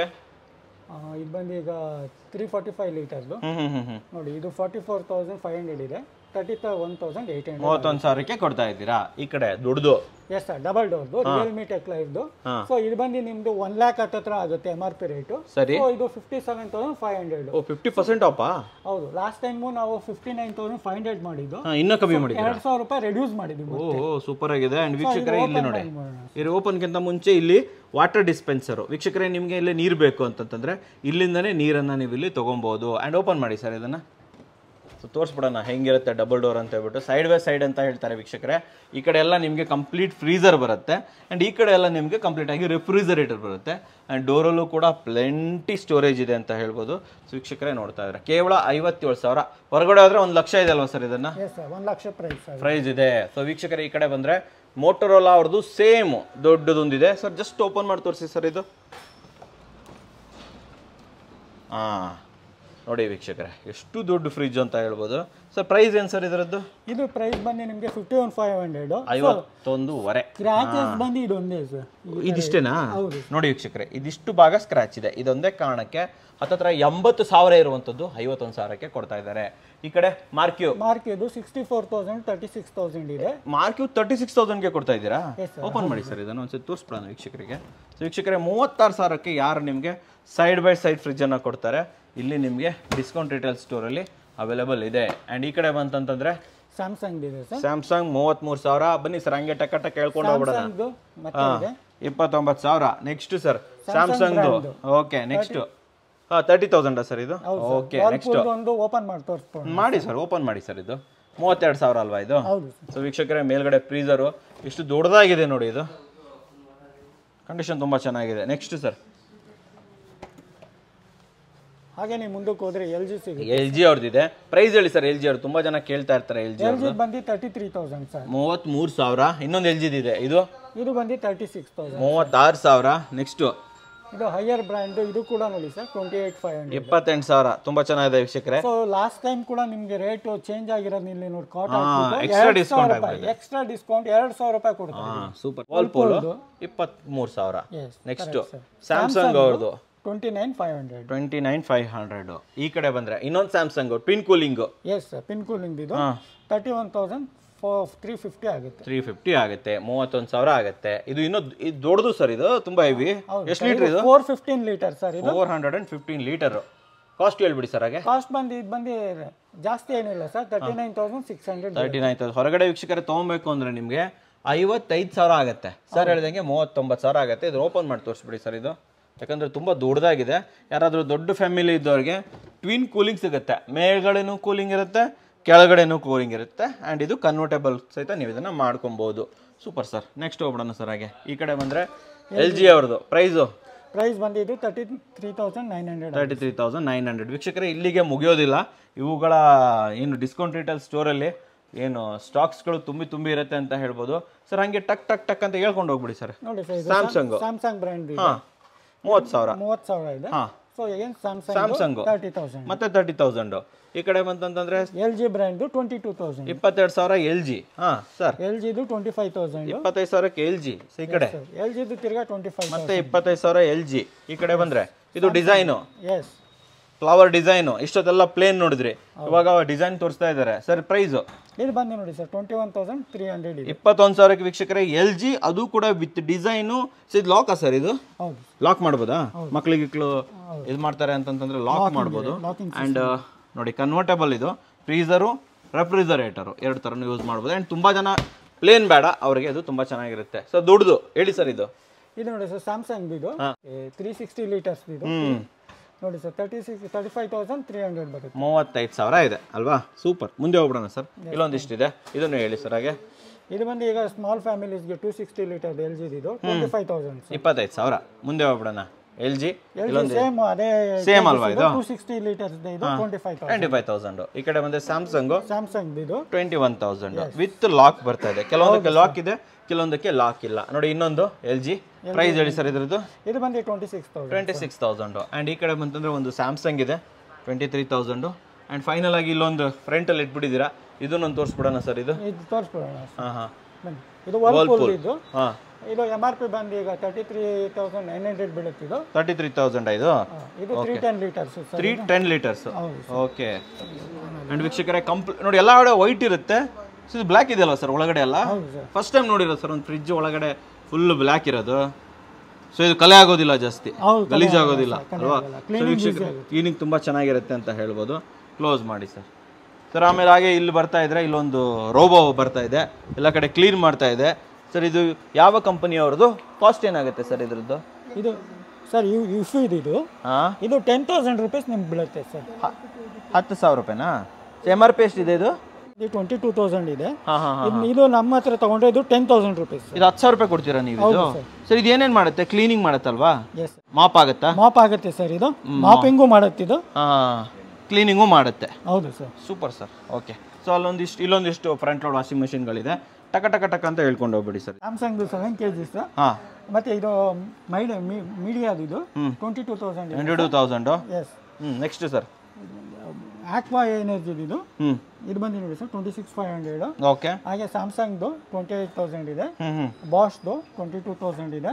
ಇದು ಬಂದು ಈಗ ತ್ರೀ ಫಾರ್ಟಿ ಫೈವ್ ಲೀಟರ್ದು ನೋಡಿ. ಇದು forty four thousand five hundred ಇದೆ. Thirty one thousand eight hundred ಮೂವತ್ತೊಂದು ಸಾವಿರಕ್ಕೆ ಕೊಡ್ತಾ ಇದ್ದೀರಾ. ಈ ಕಡೆ ದೊಡ್ಡದು ಎಸ್ ಸರ್, ಡಬಲ್ ಡೋರ್ದು ರಿಯಲ್ಮಿ ಟೆಕ್ ಲೈವ್ದು. ಸೊ ಇದು ಬಂದು ನಿಮ್ದು ಒನ್ ಲ್ಯಾಕ್ ಹತ್ತತ್ರ ಆಗುತ್ತೆ ಎಮ್ ಆರ್ ಪಿ ರೇಟು. ಸರಿ, ಇದು fifty seven thousand five hundred. Oh, fifty percent ಆಫಾ? ಹೌದು, ಲಾಸ್ಟ್ ಟೈಮು ನಾವು fifty nine thousand five hundred ಮಾಡಿದ್ದು, ಇನ್ನೂ ಕಮ್ಮಿ ಮಾಡಿದ್ವಿ, ಎರಡು ಸಾವಿರ ರೂಪಾಯಿ ರೆಡ್ಯೂಸ್ ಮಾಡಿದ್ವಿ. ಓ, ಸೂಪರ್ ಆಗಿದೆ. ಅಂಡ್ ವೀಕ್ಷಕರೇ ಇಲ್ಲಿ ನೋಡಿ, ಇದು ಓಪನ್ಗಿಂತ ಮುಂಚೆ ಇಲ್ಲಿ ವಾಟರ್ ಡಿಸ್ಪೆನ್ಸರು. ವೀಕ್ಷಕರೇ ನಿಮಗೆ ಇಲ್ಲಿ ನೀರು ಬೇಕು ಅಂತಂತಂದ್ರೆ ಇಲ್ಲಿಂದನೇ ನೀರನ್ನು ನೀವು ಇಲ್ಲಿ ತೊಗೊಬೋದು. ಆ್ಯಂಡ್ ಓಪನ್ ಮಾಡಿ ಸರ್ ಇದನ್ನು. ಸೊ ತೋರಿಸ್ಬಿಡೋಣ ಹೆಂಗಿರುತ್ತೆ ಡಬಲ್ ಡೋರ್ ಅಂತ ಹೇಳ್ಬಿಟ್ಟು. ಸೈಡ್ ಬೈ ಸೈಡ್ ಅಂತ ಹೇಳ್ತಾರೆ ವೀಕ್ಷಕರೇ. ಈ ಕಡೆ ಎಲ್ಲ ನಿಮಗೆ ಕಂಪ್ಲೀಟ್ ಫ್ರೀಸರ್ ಬರುತ್ತೆ, ಆ್ಯಂಡ್ ಈ ಕಡೆ ಎಲ್ಲ ನಿಮಗೆ ಕಂಪ್ಲೀಟಾಗಿ ರೆಫ್ರಿಜರೇಟರ್ ಬರುತ್ತೆ. ಆ್ಯಂಡ್ ಡೋರಲ್ಲೂ ಕೂಡ ಪ್ಲೆಂಟಿ ಸ್ಟೋರೇಜ್ ಇದೆ ಅಂತ ಹೇಳ್ಬೋದು. ಸೊ ವೀಕ್ಷಕರೇ ನೋಡ್ತಾ ಇದ್ದಾರೆ, ಕೇವಲ ಐವತ್ತೇಳು ಸಾವಿರ. ಹೊರಗಡೆ ಆದರೆ ಒಂದು ಲಕ್ಷ ಇದೆ ಅಲ್ವಾ ಸರ್? ಇದನ್ನು ಒಂದು ಲಕ್ಷ ಪ್ರೈಸ್ ಪ್ರೈಸ್ ಇದೆ. ಸೊ ವೀಕ್ಷಕರೇ ಈ ಕಡೆ ಬಂದರೆ ಮೋಟೋರೋಲಾ ಅವ್ರದ್ದು ಸೇಮ್ ದೊಡ್ಡದೊಂದಿದೆ ಸರ್. ಜಸ್ಟ್ ಓಪನ್ ಮಾಡಿ ತೋರಿಸಿ ಸರ್ ಇದು. ಹಾಂ, ನೋಡಿ ವೀಕ್ಷಕರೇ ಎಷ್ಟು ದೊಡ್ಡ ಫ್ರಿಜ್ ಅಂತ ಹೇಳ್ಬೋದು ಸರ್. ಪ್ರೈಸ್ ಏನು ಸರ್ ಇದರದ್ದು? ಇದು ಪ್ರೈಸ್ ಬಂದು ನಿಮಗೆ ಫಿಫ್ಟಿ ಒನ್ ಫೈವ್ ಹಂಡ್ರೆಡ್ ಐವತ್ತೊಂದುವರೆ. ಸ್ಕ್ರಾಚಸ್ ಬಂದು ಇದೊಂದೇ ಸರ್. ಇದಿಷ್ಟೇನಾ? ನೋಡಿ ವೀಕ್ಷಕರೇ ಇದಿಷ್ಟು ಭಾಗ ಸ್ಕ್ರಾಚ್ ಇದೆ. ಇದೊಂದೇ ಕಾರಣಕ್ಕೆ ಹತ್ತತ್ರ ಎಂಬತ್ತು ಸಾವಿರ ಇರುವಂಥದ್ದು ಐವತ್ತೊಂದು ಸಾವಿರಕ್ಕೆ ಕೊಡ್ತಾ ಇದ್ದಾರೆ. ಈ ಕಡೆ MarQ MarQ sixty four thousand thirty six thousand ಇದೆ. ಮಾರ್ಕ್ಯೂ ತರ್ಟಿ ಸಿಕ್ಸ್ ತೌಸಂಡ್ಗೆ ಕೊಡ್ತಾ ಇದ್ದೀರಾ? ಓಪನ್ ಮಾಡಿ ಸರ್ ಇದನ್ನು ಒಂದ್ಸರಿ ತೋರಿಸ್ಬಿಡೋಣ ವೀಕ್ಷಕರಿಗೆ. ಸೊ ವೀಕ್ಷಕರೇ ಮೂವತ್ತಾರು ಸಾವಿರಕ್ಕೆ ಯಾರು ನಿಮಗೆ ಸೈಡ್ ಬೈ ಸೈಡ್ ಫ್ರಿಜ್ಜನ್ನು ಕೊಡ್ತಾರೆ ಇಲ್ಲಿ ನಿಮಗೆ ಡಿಸ್ಕೌಂಟ್ ರಿಟೇಲ್ ಸ್ಟೋರಲ್ಲಿ ಅವೈಲೇಬಲ್ ಇದೆ. ಆ್ಯಂಡ್ ಈ ಕಡೆ ಬಂತಂತಂದರೆ ಸ್ಯಾಮ್ಸಂಗ್ ಇದೆ ಸರ್. ಸ್ಯಾಮ್ಸಂಗ್ ಮೂವತ್ತ್ಮೂರು ಸಾವಿರ. ಬನ್ನಿ ಸರ್ ಹಂಗೆ ಟಕ್ಕ ಟಕ್ಕ ಕೇಳ್ಕೊಂಡು ಹೋಗ್ಬಿಡೋಣ. ಇಪ್ಪತ್ತೊಂಬತ್ತು ಸಾವಿರ. ನೆಕ್ಸ್ಟ್ ಸರ್ ಸ್ಯಾಮ್ಸಂಗ್ದು. ಓಕೆ ನೆಕ್ಸ್ಟ್ ಹಾಂ ತರ್ಟಿ ತೌಸಂಡಾ ಸರ್ ಇದು? ಓಕೆ ನೆಕ್ಸ್ಟ್ ಓಪನ್ ಮಾಡಿ ತೋರಿಸ್ಬೋದು. ಮಾಡಿ ಸರ್ ಓಪನ್ ಮಾಡಿ ಸರ್. ಇದು ಮೂವತ್ತೆರಡು ಸಾವಿರ ಅಲ್ವಾ ಇದು? ಸೊ ವೀಕ್ಷಕರೇ ಮೇಲ್ಗಡೆ ಫ್ರೀಸರು ಎಷ್ಟು ದೊಡ್ಡದಾಗಿದೆ ನೋಡಿ. ಇದು ಕಂಡೀಷನ್ ತುಂಬ ಚೆನ್ನಾಗಿದೆ. ನೆಕ್ಸ್ಟ್ ಸರ್ ಹಾಗೆ ನೀವು ಮುಂದಕ್ಕೆ ಹೋದ್ರೆ ಎಲ್ ಜಿ ಸಿಗುತ್ತೆ. ಎಲ್ ಜಿ ಅವ್ರದ್ದಿದೆ. ಪ್ರೈಸ್ ಹೇಳಿ ಸರ್ ಎಲ್ ಜಿ ಅವ್ರು. ತುಂಬ ಜನ ಕೇಳ್ತಾ ಇರ್ತಾರೆ ಎಲ್ ಜಿ. ಎಲ್ ಜಿ ಬಂದು ತರ್ಟಿ ತ್ರೀ ತೌಸಂಡ್ ಸರ್. ಮೂವತ್ತ್ಮೂರು ಸಾವಿರ. ಇನ್ನೊಂದು ಎಲ್ ಜಿ ಇದೆ. ಇದು ಇದು ಬಂದು ತರ್ಟಿ ಸಿಕ್ಸ್ ತೌಸಂಡ್ ಮೂವತ್ತಾರು ಸಾವಿರ. ನೆಕ್ಸ್ಟ್ ಇದು ಹೈಯರ್ ಬ್ರ್ಯಾಂಡ್. ಇದು ಕೂಡ ನೋಡಿ sir twenty eight five hundred ಇಪ್ಪತ್ತೆಂಟು ಸಾವಿರ. ತುಂಬ ಚೆನ್ನಾಗಿದೆ ವೀಕ್ಷಕರೇ. ಸೊ ಲಾಸ್ಟ್ ಟೈಮ್ ಕೂಡ ನಿಮಗೆ ರೇಟ್ ಚೇಂಜ್ ಆಗಿರೋದು ಇಲ್ಲಿ ನೋಡಿ. ಕಾಟ್ ಎಕ್ಸ್ಟ್ರಾ ಡಿಸ್ಕೌಂಟ್ ಎಕ್ಸ್ಟ್ರಾ ಡಿಸ್ಕೌಂಟ್ ಎರಡು ಸಾವಿರ ರೂಪಾಯಿ ಕೊಡ್ತಾರೆ. ಸೂಪರ್. ವಾಲ್ಪೂಲ್ ಇಪ್ಪತ್ತ್ಮೂರು ಸಾವಿರ. ನೆಕ್ಸ್ಟ್ ಸ್ಯಾಮ್ಸಂಗ್ ಅವ್ರದ್ದು twenty nine five hundred twenty nine five hundred. ಈ ಕಡೆ ಬಂದ್ರೆ ಇನ್ನೊಂದು Samsung twin cooling. Yes twin cooling ಇದು thirty one thousand three fifty ಆಗುತ್ತೆ. ತ್ರೀ ಫಿಫ್ಟಿ ಆಗುತ್ತೆ. ಮೂವತ್ತೊಂದು ಸಾವಿರ ಆಗುತ್ತೆ. ಇದು ಇನ್ನೂ ಇದು ದೊಡ್ಡದು ಸರ್. ಇದು ತುಂಬಾ ಹೆವಿ. ಎಷ್ಟು ಲೀಟರ್ ಇದು? Four fifteen litre sir. ಇದು four hundred and fifteen litre. Cost ಹೇಳ್ಬಿಡಿ ಸರ್ ಹಾಗೆ. ಕಾಸ್ಟ್ ಬಂದು ಇದು ಬಂದು ಜಾಸ್ತಿ ಏನಿಲ್ಲ sir. Thirty nine thousand six hundred thirty nine thousand ಹೊರಗಡೆ ವೀಕ್ಷಕರೇ ತೊಗೊಬೇಕು ಅಂದ್ರೆ ನಿಮಗೆ ಐವತ್ತೈದು ಸಾವಿರ ಆಗುತ್ತೆ. ಸರ್ ಹೇಳ್ದಂಗೆ ಮೂವತ್ತೊಂಬತ್ತು ಸಾವಿರ ಆಗುತ್ತೆ. ಇದು ಓಪನ್ ಮಾಡಿ ತೋರಿಸ್ಬಿಡಿ ಸರ್. ಇದು ಯಾಕಂದರೆ ತುಂಬ ದೊಡ್ಡದಾಗಿದೆ. ಯಾರಾದರೂ ದೊಡ್ಡ ಫ್ಯಾಮಿಲಿ ಇದ್ದವ್ರಿಗೆ ಟ್ವಿನ್ ಕೂಲಿಂಗ್ ಸಿಗುತ್ತೆ. ಮೇಲ್ಗಡೆನೂ ಕೂಲಿಂಗ್ ಇರುತ್ತೆ, ಕೆಳಗಡೆನೂ ಕೂಲಿಂಗ್ ಇರುತ್ತೆ. ಆ್ಯಂಡ್ ಇದು ಕನ್ವರ್ಟೇಬಲ್ ಸಹಿತ ನೀವು ಇದನ್ನು ಮಾಡ್ಕೊಬೋದು. Super sir. ನೆಕ್ಸ್ಟ್ ಹೋಗ್ಬಿಡೋಣ ಸರ್ ಹಾಗೆ. ಈ ಕಡೆ ಬಂದರೆ ಎಲ್ ಜಿ ಅವ್ರದ್ದು ಪ್ರೈಸು ಪ್ರೈಸ್ ಬಂದಿದ್ದು thirty three thousand nine hundred thirty three thousand nine hundred ವೀಕ್ಷಕರೇ ಇಲ್ಲಿಗೆ ಮುಗಿಯೋದಿಲ್ಲ. ಇವುಗಳ ಏನು ಡಿಸ್ಕೌಂಟ್ ರಿಟೇಲ್ ಸ್ಟೋರಲ್ಲಿ ಏನು ಸ್ಟಾಕ್ಸ್ಗಳು ತುಂಬಿ ತುಂಬಿ ಇರುತ್ತೆ ಅಂತ ಹೇಳ್ಬೋದು ಸರ್. ಹಾಗೆ ಟಕ್ ಟಕ್ ಟಕ್ ಅಂತ ಹೇಳ್ಕೊಂಡು ಹೋಗ್ಬಿಡಿ ಸರ್. ನೋಡಿ ಸರ್ ಸ್ಯಾಮ್ಸಂಗ್ ಸ್ಯಾಮ್ಸಂಗ್ ಬ್ರ್ಯಾಂಡ್ ಹಾಂ ಮೂವತ್ತು ಸಾವಿರ ಮೂವತ್ತು ಸಾವಿರ ಇದೆ. ಹಾಂ ಸೊ ಏನು ಸ್ಯಾಮ್ಸಂಗ್ ಸ್ಯಾಮ್ಸಂಗ್ ತರ್ಟಿ ತೌಸಂಡ್ ಮತ್ತೆ ತರ್ಟಿ ತೌಸಂಡು. ಈ ಕಡೆ ಬಂತಂತಂದ್ರೆ L G brand twenty two thousand ಇಪ್ಪತ್ತೆರಡು ಸಾವಿರ ಎಲ್ ಜಿ. ಹಾಂ ಸರ್ ಎಲ್ ಜಿದು ಟ್ವೆಂಟಿ ಫೈವ್ ತೌಸಂಡ್ ಇಪ್ಪತ್ತೈದು ಸಾವಿರಕ್ಕೆ ಎಲ್ ಜಿ. ಈ ಕಡೆ ಎಲ್ ಜಿದು ತಿರ್ಗಾ ಟ್ವೆಂಟಿ ಫೈವ್ ಮತ್ತೆ ಇಪ್ಪತ್ತೈದು ಸಾವಿರ ಎಲ್ ಜಿ. ಈ ಕಡೆ ಬಂದ್ರೆ ಇದು ಡಿಸೈನು ಎಸ್ ಫ್ಲವರ್ ಡಿಸೈನು. ಇಷ್ಟೊತ್ತೆಲ್ಲ ಪ್ಲೇನ್ ನೋಡಿದ್ರಿ, ಇವಾಗ ಡಿಸೈನ್ ತೋರಿಸ್ತಾ ಇದ್ದಾರೆ ಸರ್. ಪ್ರೈಸು ಇದು ಬಂದು ನೋಡಿ sir twenty one thousand three hundred ಇದೆ. ಇಪ್ಪತ್ತೊಂದು ಸಾವಿರಕ್ಕೆ ವೀಕ್ಷಕರೇ ಎಲ್ ಜಿ. ಅದು ಕೂಡ ವಿತ್ ಡಿಸೈನು. ಇದು ಲಾಕಾ ಸರ್? ಇದು ಹೌದು ಲಾಕ್ ಮಾಡ್ಬೋದಾ? ಮಕ್ಳಿಗೆ ಇದು ಮಾಡ್ತಾರೆ ಅಂತಂತಂದ್ರೆ ಲಾಕ್ ಮಾಡ್ಬೋದು. ಆ್ಯಂಡ್ ನೋಡಿ ಕನ್ವರ್ಟೇಬಲ್. ಇದು ಫ್ರೀಸರು ರೆಫ್ರಿಜರೇಟರು ಎರಡು ಥರನೂ ಯೂಸ್ ಮಾಡ್ಬೋದು. ಆ್ಯಂಡ್ ತುಂಬ ಜನ ಪ್ಲೇನ್ ಬೇಡ ಅವರಿಗೆ ಇದು ತುಂಬ ಚೆನ್ನಾಗಿರುತ್ತೆ. ಸೊ ದೊಡ್ಡದು ಹೇಳಿ ಸರ್. ಇದು ಇದು ನೋಡಿ ಸರ್ ಸ್ಯಾಮ್ಸಂಗ್ ಇದು ತ್ರೀ ಸಿಕ್ಸ್ಟಿ ಲೀಟರ್ಸ್ ಇದು ನೋಡಿ sir thirty six thirty five thousand three hundred ಬರುತ್ತೆ. ಮೂವತ್ತೈದು ಸಾವಿರ ಇದೆ ಅಲ್ವಾ? ಸೂಪರ್. ಮುಂದೆ ಹೋಗ್ಬಿಡೋಣ ಸರ್. ಇಲ್ಲೊಂದಿಷ್ಟಿದೆ, ಇದನ್ನು ಹೇಳಿ ಸರ್ ಹಾಗೆ. ಇದು ಬಂದು ಈಗ ಸ್ಮಾಲ್ ಫ್ಯಾಮಿಲೀಸ್ಗೆ two sixty litre L G ಇದು ಟ್ವೆಂಟಿ ಫೈವ್ ತೌಸಂಡ್ ಇಪ್ಪತ್ತೈದು ಸಾವಿರ. ಮುಂದೆ ಹೋಗ್ಬಿಡೋಣ. ಎಲ್ ಜಿ ಸೇಮ್ ಅದೇ ಸೇಮ್ ಅಲ್ವಾ? ಇದು ಟೂ ಸಿಕ್ಸ್ಟಿ ಲೀಟರ್ಸ್ ಇದು twenty five twenty five thousand. ಈ ಕಡೆ ಬಂದ್ರೆ ಸ್ಯಾಮ್ಸಂಗ್ ಸ್ಯಾಮ್ಸಂಗ್ ಇದು twenty one thousand with lock ಬರ್ತಾ ಇದೆ. ಕೆಲವೊಂದಕ್ಕೆ ಲಾಕ್ ಇದೆ, ಕೆಲವೊಂದಕ್ಕೆ ಲಾಕ್ ಇಲ್ಲ. ನೋಡಿ ಇನ್ನೊಂದು ಎಲ್ ಜಿ. ಪ್ರೈಸ್ ಹೇಳಿ ಸರ್ ಇದ್ರದ್ದು? ಇದು ಬಂದು twenty six thousand twenty six thousand. And ಈ ಕಡೆ ಬಂತಂದ್ರೆ ಒಂದು ಸ್ಯಾಮ್ಸಂಗ್ ಇದೆ twenty three thousand. And final ಆಗಿ ಇಲ್ಲೊಂದು ಫ್ರಂಟಲ್ಲಿ ಇಟ್ಬಿಟ್ಟಿದ್ದೀರಾ, ಇದನ್ನೊಂದು ತೋರಿಸ್ಬಿಡೋಣ ಸರ್. ಇದು ಇದು ತೋರಿಸ್ಬಿಡೋಣ. ಹಾಂ ಹಾಂ ಇದು ವರ್ಲ್ಪೂಲ್. ಇದು ಹಾಂ ಇದು ಎಮ್ ಆರ್ ಪಿ ಬಂದು ಈಗ thirty three thousand nine hundred ಬೀಳುತ್ತೆ. ಇದು ತರ್ಟಿ ತ್ರೀ ತೌಸಂಡ್ ಇದು ಇದು three ten litres three ten litres okay. And ವೀಕ್ಷಕರೇ ಕಂಪ್ಲೀಟ್ ನೋಡಿ ಎಲ್ಲ ಕಡೆ ವೈಟ್ ಇರುತ್ತೆ. ಸೊ ಇದು ಬ್ಲ್ಯಾಕ್ ಇದೆಯಲ್ಲ ಸರ್ ಒಳಗಡೆ ಎಲ್ಲ? ಫಸ್ಟ್ ಟೈಮ್ ನೋಡಿರೋದು ಸರ್ ಒಂದು ಫ್ರಿಜ್ ಒಳಗಡೆ ಫುಲ್ ಬ್ಲ್ಯಾಕ್ ಇರೋದು. ಸೊ ಇದು ಕಲೆ ಆಗೋದಿಲ್ಲ ಜಾಸ್ತಿ, ಗಲೀಜ್ ಆಗೋದಿಲ್ಲ ಅಲ್ವಾ? ಕ್ಲೀನಿಂಗ್ ತುಂಬ ಚೆನ್ನಾಗಿರುತ್ತೆ ಅಂತ ಹೇಳ್ಬೋದು. ಕ್ಲೋಸ್ ಮಾಡಿ ಸರ್. ಸರ್ ಆಮೇಲೆ ಹಾಗೆ ಇಲ್ಲಿ ಬರ್ತಾ ಇದ್ರೆ ಇಲ್ಲೊಂದು ರೋಬೋ ಬರ್ತಾ ಇದೆ, ಎಲ್ಲ ಕಡೆ ಕ್ಲೀನ್ ಮಾಡ್ತಾ ಇದೆ ಸರ್. ಇದು ಯಾವ ಕಂಪನಿಯವ್ರದ್ದು? ಕಾಸ್ಟ್ ಏನಾಗುತ್ತೆ ಸರ್ ಇದ್ರದ್ದು? ಇದು ಸರ್ ಯು ಇಫು ಇದು ಇದು ಹಾಂ ಇದು ಟೆನ್ ತೌಸಂಡ್ ರುಪೀಸ್ ನಿಮ್ಗೆ ಬೀಳುತ್ತೆ ಸರ್. ಹತ್ತು ಸಾವಿರ ರೂಪಾಯಿನಾ? ಎಮ್ ಆರ್ ಪಿ ಎಷ್ಟು ಇದೆ ಇದು? ಇದು ಟ್ವೆಂಟಿ ಟೂ ತೌಸಂಡ್ ಇದೆ. ಹಾಂ ಹಾಂ ಇದು ನಮ್ಮ ಹತ್ರ ತಗೊಂಡ್ರೆ ಇದು ಟೆನ್ ತೌಸಂಡ್ ರುಪೀಸ್. ಇದು ಹತ್ತು ಸಾವಿರ ರೂಪಾಯಿ ಕೊಡ್ತೀರಾ ನೀವು? ಇದು ಸರ್ ಇದು ಏನೇನು ಮಾಡುತ್ತೆ? ಕ್ಲೀನಿಂಗ್ ಮಾಡುತ್ತಲ್ವಾ? ಎಸ್. ಮಾಪ್ ಆಗುತ್ತಾ? ಮಾಪ್ ಆಗುತ್ತೆ ಸರ್. ಇದು ಮಾಪಿಂಗು ಮಾಡುತ್ತೆ, ಇದು ಹಾಂ ಕ್ಲೀನಿಂಗು ಮಾಡುತ್ತೆ. ಹೌದು sir. Super sir. Okay. So ಅಲ್ಲೊಂದಿಷ್ಟು ಇಲ್ಲೊಂದಿಷ್ಟು ಫ್ರಂಟ್ ಲೋಡ್ ವಾಷಿಂಗ್ ಮೆಷಿನ್ಗಳಿದೆ. ಟಕ ಟಕ ಟಕ ಅಂತ ಹೇಳ್ಕೊಂಡು ಹೋಗ್ಬಿಡಿ sir. Samsung seven K Gs. ಹಾಂ ಮತ್ತೆ ಇದು ಮೈಡ್ ಮೀಡಿಯಾದ ಇದು twenty two thousand twenty two thousand. Yes. ಹ್ಞೂ ನೆಕ್ಸ್ಟ್ ಸರ್ ಆಕ್ವಾ ಎನರ್ಜಿ ಇದು ಹ್ಞೂ ಇದು ಬಂದು ನೋಡಿ sir twenty six five hundred. Okay. ಹಾಗೆ ಸ್ಯಾಮ್ಸಂಗ್ದು ಟ್ವೆಂಟಿ ಏಯ್ಟ್ ತೌಸಂಡ್ ಇದೆ. ಬಾಷ್ದು ಟ್ವೆಂಟಿ ಟೂ ತೌಸಂಡ್ ಇದೆ.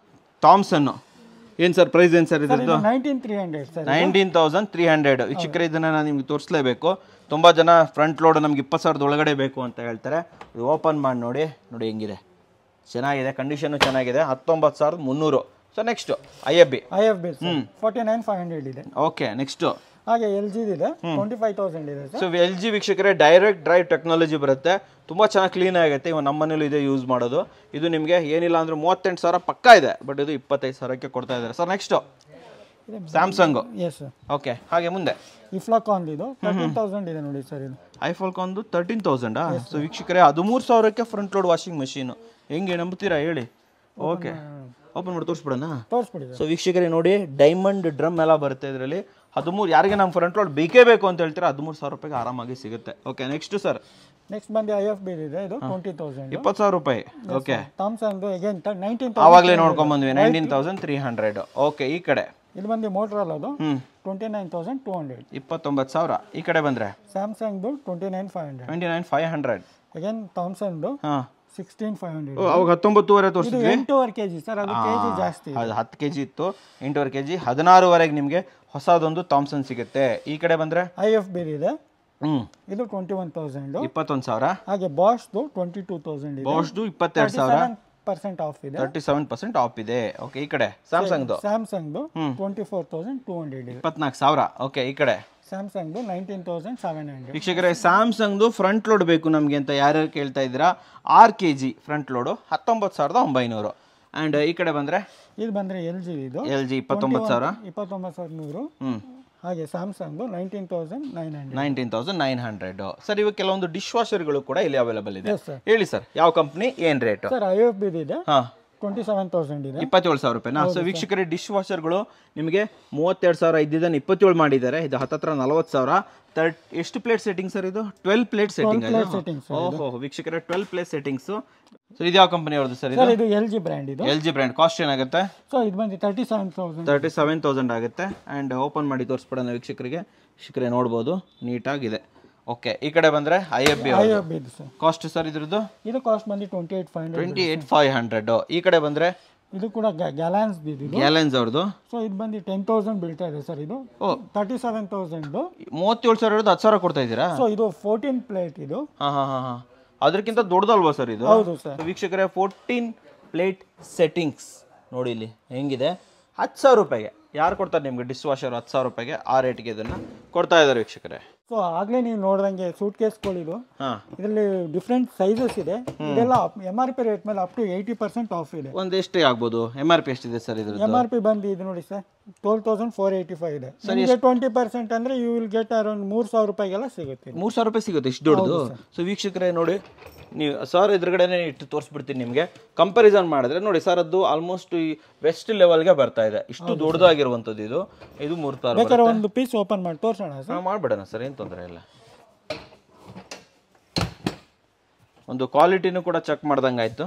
ಥಾಮ್ಸನ್ ಏನು ಸರ್ ಪ್ರೈಸ್ ಏನು ಸರ್ ಇದ್ರದ್ದು? Nineteen three hundred sir. Nineteen thousand three hundred. ವೀಕ್ಷಕರೇ ಇದನ್ನು ನಾನು ನಿಮ್ಗೆ ತೋರಿಸಲೇಬೇಕು. ತುಂಬ ಜನ ಫ್ರಂಟ್ ಲೋಡ್ ನಮ್ಗೆ ಇಪ್ಪತ್ತು ಸಾವಿರದ ಒಳಗಡೆ ಬೇಕು ಅಂತ ಹೇಳ್ತಾರೆ. ಇದು ಓಪನ್ ಮಾಡಿ ನೋಡಿ ನೋಡಿ ಹೆಂಗಿದೆ, ಚೆನ್ನಾಗಿದೆ, ಕಂಡೀಷನ್ನು ಚೆನ್ನಾಗಿದೆ. ಹತ್ತೊಂಬತ್ತು ಸಾವಿರದ ಮುನ್ನೂರು. So next I F B I F B forty nine five hundred ಇದೆ. ಓಕೆ. ನೆಕ್ಸ್ಟು ಹಾಗೆ ಎಲ್ ಜಿ ಇದೆ ಟ್ವೆಂಟಿ ಫೈವ್ ತೌಸಂಡ್ ಇದೆ. ಸೊ ಎಲ್ ಜಿ ವೀಕ್ಷಕರೇ ಡೈರೆಕ್ಟ್ ಡ್ರೈವ್ ಟೆಕ್ನಾಲಜಿ ಬರುತ್ತೆ, ತುಂಬ ಚೆನ್ನಾಗಿ ಕ್ಲೀನ್ ಆಗುತ್ತೆ. ಇವಾಗ ನಮ್ಮ ಮನೇಲಿ ಇದೆ ಯೂಸ್ ಮಾಡೋದು. ಇದು ನಿಮಗೆ ಏನಿಲ್ಲ ಅಂದ್ರೆ ಮೂವತ್ತೆಂಟು ಸಾವಿರ ಪಕ್ಕ ಇದೆ, ಬಟ್ ಇದು ಇಪ್ಪತ್ತೈದು ಸಾವಿರಕ್ಕೆ ಕೊಡ್ತಾ ಇದ್ದಾರೆ sir. Next Samsung. Yes sir. Okay. ಹಾಗೆ ಮುಂದೆ ಇಫ್ಲಾಕಾನ್ ಇದು ತರ್ಟೀನ್ ತೌಸಂಡ್ ಇದೆ ನೋಡಿ ಸರ್. ಇದು ಐಫಾಲ್ಕಾನ್ದು ತರ್ಟೀನ್ ತೌಸಂಡಾ? ಸೊ ವೀಕ್ಷಕರೇ ಹದಿಮೂರು ಸಾವಿರಕ್ಕೆ ಫ್ರಂಟ್ ಲೋಡ್ ವಾಷಿಂಗ್ ಮಷೀನು, ಹೆಂಗೆ ನಂಬ್ತೀರಾ ಹೇಳಿ? ಓಕೆ, ಓಪನ್ ಮಾಡಿ ತೋರಿಸ್ಬಿಡೋಣ. ತೋರಿಸ್ಬಿಡಿ. ಸೊ ವೀಕ್ಷಕರೇ ನೋಡಿ ಡೈಮಂಡ್ ಡ್ರಮ್ ಎಲ್ಲ ಬರುತ್ತೆ ಇದರಲ್ಲಿ. ಹದಿಮೂರು ಯಾರಿಗೆ ನಮ್ಮ ಫ್ರಂಟ್ ಲೋಡ್ ಬೇಕೇ ಬೇಕು ಅಂತ ಹೇಳ್ತೀರಾ ಹದಿಮೂರು ಸಾವಿರ ರೂಪಾಯಿಗೆ ಆರಾಮಾಗಿ ಸಿಗುತ್ತೆ. ಓಕೆ. ನೆಕ್ಸ್ಟ್ ಸರ್ ನೆಕ್ಸ್ಟ್ ಬಂದು ಐ ಎಫ್ ಬಿ ಇದೆ. ಇದು ಟ್ವೆಂಟಿ ತೌಸಂಡ್ ಇಪ್ಪತ್ತು ಸಾವಿರ ರೂಪಾಯಿ. ಓಕೆ. ಥಾಮ್ಸಂಗ್ ಅಗೇನ್ ನೈನ್ಟೀನ್ ಆವಾಗಲೇ ನೋಡ್ಕೊಂಡ್ ಬಂದ್ವಿ nineteen thousand three hundred. Okay. ಈ ಕಡೆ ಇದು ಬಂದು ಮೋಟ್ರೋಲಾ ಅದು twenty nine thousand two hundred ಇಪ್ಪತ್ತೊಂಬತ್ತು ಸಾವಿರ. ಈ ಕಡೆ ಬಂದ್ರೆ ಸ್ಯಾಮ್ಸಂಗ್ದು twenty nine five hundred twenty nine five hundred again ಥಾಮ್ಸಂಗ್ದು ಹಾಂ ಸಿಕ್ಸ್ಟೀನ್ ಫೈವ್ ಹಂಡ್ರೆಡ್. ಅವಾಗ ಹತ್ತೊಂಬತ್ತುವರೆ ತೋರಿಸಿದ್ವಿ. ಎಂಟೂವರೆ ಕೆ ಜಿ ಸರ್, ಅದು ಕೆ ಜಿ ಜಾಸ್ತಿ. ಅದು ಹತ್ತು ಕೆ ಜಿ ಇತ್ತು, ಎಂಟೂವರೆ ಕೆ ಜಿ. ಹದಿನಾರುವರೆಗೆ ನಿಮಗೆ ಹೊಸದೊಂದು ಥಾಮ್ಸನ್ ಸಿಗುತ್ತೆ. ಈ ಕಡೆ ಬಂದ್ರೆ ಐ ಎಫ್ ಬಿ ಇದೆ. ಹ್ಮ್ ಇದು ಟ್ವೆಂಟಿ ಒನ್ ತೌಸಂಡ್ ಇಪ್ಪತ್ತೊಂದು ಸಾವಿರ. ಹಾಗೆ ಬಾಷ್ದು ಟ್ವೆಂಟಿ ಟೂ ತೌಸಂಡ್ ಇದೆ. ಬಾಷ್ದು ಇಪ್ಪತ್ತೆರಡು ಸಾವಿರ ಪರ್ಸೆಂಟ್ ಆಫ್ ಇದೆ. ತರ್ಟಿ ಸೆವೆನ್ ಪರ್ಸೆಂಟ್ ಆಫ್ ಇದೆ. ಓಕೆ. ಈ ಕಡೆ ಸ್ಯಾಮ್ಸಂಗ್ದು ಸ್ಯಾಮ್ಸಂಗ್ದು twenty four thousand two hundred ಇದೆ. ಇಪ್ಪತ್ನಾಲ್ಕು ಸಾವಿರ. ಓಕೆ. ಈ ಕಡೆ ಸ್ಯಾಮ್ಸಂಗ್ದು ನೈನ್ಟೀನ್ ತೌಸಂಡ್ ಸೆವೆನ್ ಹಂಡ್ರೆಡ್. ವೀಕ್ಷಕರೇ ಸ್ಯಾಮ್ಸಂಗ್ದು ಫ್ರಂಟ್ ಲೋಡ್ ಬೇಕು ನಮಗೆ ಅಂತ ಯಾರ್ಯಾರು ಕೇಳ್ತಾ ಇದ್ದೀರಾ, ಆರು ಕೆ ಜಿ ಫ್ರಂಟ್ ಲೋಡು ಹತ್ತೊಂಬತ್ತು ಸಾವಿರದ ಒಂಬೈನೂರು. ಆ್ಯಂಡ್ ಈ ಕಡೆ ಬಂದರೆ ಇದು ಬಂದರೆ ಎಲ್ ಜಿ ಇದು ಎಲ್ ಜಿ ಇಪ್ಪತ್ತೊಂಬತ್ತು ಸಾವಿರ ಇಪ್ಪತ್ತೊಂಬತ್ತು ಸಾವಿರದ ನೂರು. ಹ್ಞೂ. ಹಾಗೆ ಸ್ಯಾಮ್ಸಂಗು nineteen thousand nine hundred nineteen thousand nine hundred. Sir ಇವಾಗ ಕೆಲವೊಂದು ಡಿಶ್ ವಾಷರ್ಗಳು ಕೂಡ ಇಲ್ಲಿ ಅವೈಲೇಬಲ್ ಇದೆ. ಹೇಳಿ ಸರ್ ಯಾವ ಕಂಪ್ನಿ ಏನು rate? Sir I F B ಇದೆ. ಹಾಂ ಟ್ವೆಂಟಿ ಸೆವೆನ್ ತೌಸಂಡ್ ಇದೆ. ಇಪ್ಪತ್ತೇಳು ಸಾವಿರ ರೂಪಾಯಿನಾ? ಸೊ ವೀಕ್ಷಕರೇ ಡಿಶ್ ವಾಷರ್ಗಳು ನಿಮಗೆ ಮೂವತ್ತೆರಡು ಸಾವಿರ ಇದ್ದಿದ್ದನ್ನು ಇಪ್ಪತ್ತೇಳು ಮಾಡಿದ್ದಾರೆ. ಇದು ಹತ್ತತ್ರ ನಲವತ್ತು ಸಾವಿರ. ತರ್ಟ್ ಎಷ್ಟು ಪ್ಲೇಟ್ ಸೆಟ್ಟಿಂಗ್ ಸರ್ ಇದು? Twelve plate setting. ಓಹೋ ವೀಕ್ಷಕರೇ ಟ್ವೆಲ್ ಪ್ಲೇಟ್ ಸೆಟ್ಟಿಂಗ್ಸು. ಸೊ ಇದು ಯಾವ ಕಂಪನಿ ಅವ್ರದ್ದು ಸರ್? ಇದು ಎಲ್ ಜಿ ಬ್ರ್ಯಾಂಡ್. ಇದು ಎಲ್ ಜಿ ಬ್ರ್ಯಾಂಡ್. ಕಾಸ್ಟ್ ಏನಾಗುತ್ತೆ? ಸೊ ಇದು ಬಂದು thirty seven thousand thirty seven thousand ಆಗುತ್ತೆ. ಆ್ಯಂಡ್ ಓಪನ್ ಮಾಡಿ ತೋರಿಸ್ಬಿಡೋಣ ವೀಕ್ಷಕರಿಗೆ. ವೀಕ್ಷಕರೇ ನೋಡ್ಬೋದು ನೀಟಾಗಿದೆ. ಓಕೆ. ಈ ಕಡೆ ಬಂದರೆ I F B. I F B sir. Cost sir ಇದ್ರದ್ದು? ಇದು ಕಾಸ್ಟ್ ಬಂದು twenty eight five hundred twenty eight five hundred. ಈ ಕಡೆ ಬಂದರೆ ಇದು ಕೂಡ ಗ್ಯಾಲನ್ಸ್ ಇದು. ಗ್ಯಾಲನ್ಸ್ ಅವ್ರದ್ದು. ಸೊ ಇದು ಬಂದು ಟೆನ್ ತೌಸಂಡ್ ಬೀಳ್ತಾ ಇದೆ ಸರ್. ಇದು ಓ ತರ್ಟಿ ಸೆವೆನ್ ತೌಸಂಡ್ ಮೂವತ್ತೇಳು ಸಾವಿರ ಹತ್ತು ಸಾವಿರ ಕೊಡ್ತಾ ಇದ್ದೀರಾ? ಸೊ ಇದು ಫೋರ್ಟೀನ್ ಪ್ಲೇಟ್ ಇದು. ಹಾಂ ಹಾಂ ಹಾಂ ಹಾಂ ಅದಕ್ಕಿಂತ ದೊಡ್ಡದಲ್ವಾ ಸರ್ ಇದು? ಹೌದು ಸರ್. ವೀಕ್ಷಕರೇ ಫೋರ್ಟೀನ್ ಪ್ಲೇಟ್ ಸೆಟ್ಟಿಂಗ್ಸ್ ನೋಡಿ ಇಲ್ಲಿ ಹೆಂಗಿದೆ. ಹತ್ತು ಸಾವಿರ ರೂಪಾಯಿಗೆ ಯಾರು ಕೊಡ್ತಾರೆ ನಿಮಗೆ ಡಿಶ್ ವಾಷರ್? ಹತ್ತು ಸಾವಿರ ರೂಪಾಯಿಗೆ ಆ ರೇಟ್ಗೆ ಇದನ್ನು ಕೊಡ್ತಾ ಇದ್ದಾರೆ ವೀಕ್ಷಕರೇ. ಸೊ ಆಗಲೇ ನೀವು ನೋಡ್ದಂಗೆ ಸೂಟ್ ಕೇಸ್ಗಳಿದು ಹಾಂ ಇದರಲ್ಲಿ ಡಿಫ್ರೆಂಟ್ ಸೈಜಸ್ ಇದೆ. ಇದೆಲ್ಲ ಎಮ್ ಆರ್ ಪಿ ರೇಟ್ ಮೇಲೆ up to eighty percent off ಇದೆ. ಒಂದು ಎಷ್ಟೇ ಆಗ್ಬೋದು? ಎಮ್ ಆರ್ ಪಿ ಎಷ್ಟಿದೆ ಸರ್ ಇದ್ರದ್ದು? ಎಮ್ ಆರ್ ಪಿ ಬಂದು ಇದು ನೋಡಿ sir twelve thousand four eighty five ಇದೆ. ನಿಮಗೆ ಟ್ವೆಂಟಿ ಪರ್ಸೆಂಟ್ ಅಂದರೆ ಯು ವಿಲ್ ಗೆಟ್ ಅರೌಂಡ್ ಮೂರು ಸಾವಿರ ರೂಪಾಯಿಗೆಲ್ಲ ಸಿಗುತ್ತೆ. ಮೂರು ಸಾವಿರ ರೂಪಾಯಿ ಸಿಗುತ್ತೆ ಇಷ್ಟು ದೊಡ್ಡದು? ಸೊ ವೀಕ್ಷಕರೇ ನೋಡಿ ನೀವು ಸರ್ ಎದುರುಗಡೆನೇ ಇಟ್ಟು ತೋರಿಸ್ಬಿಡ್ತೀನಿ ನಿಮಗೆ. ಕಂಪ್ಯಾರಿಸನ್ ಮಾಡಿದ್ರೆ ನೋಡಿ ಸರ್ ಅದು ಆಲ್ಮೋಸ್ಟ್ ಈ ವೆಸ್ಟ್ ಲೆವೆಲ್ಗೆ ಬರ್ತಾ ಇದೆ. ಇಷ್ಟು ದೊಡ್ಡದಾಗಿರುವಂಥದ್ದು ಇದು. ಇದು ಮೂರು ಸಾವಿರ. ಬೇಕಾದ್ರೆ ಒಂದು ಪೀಸ್ ಓಪನ್ ಮಾಡಿ ತೋರಿಸೋಣ ಸರ್? ಮಾಡಿಬಿಡೋಣ ಸರ್, ಏನು ತೊಂದರೆ ಇಲ್ಲ. ಒಂದು ಕ್ವಾಲಿಟಿನೂ ಕೂಡ ಚೆಕ್ ಮಾಡ್ದಂಗೆ ಆಯಿತು.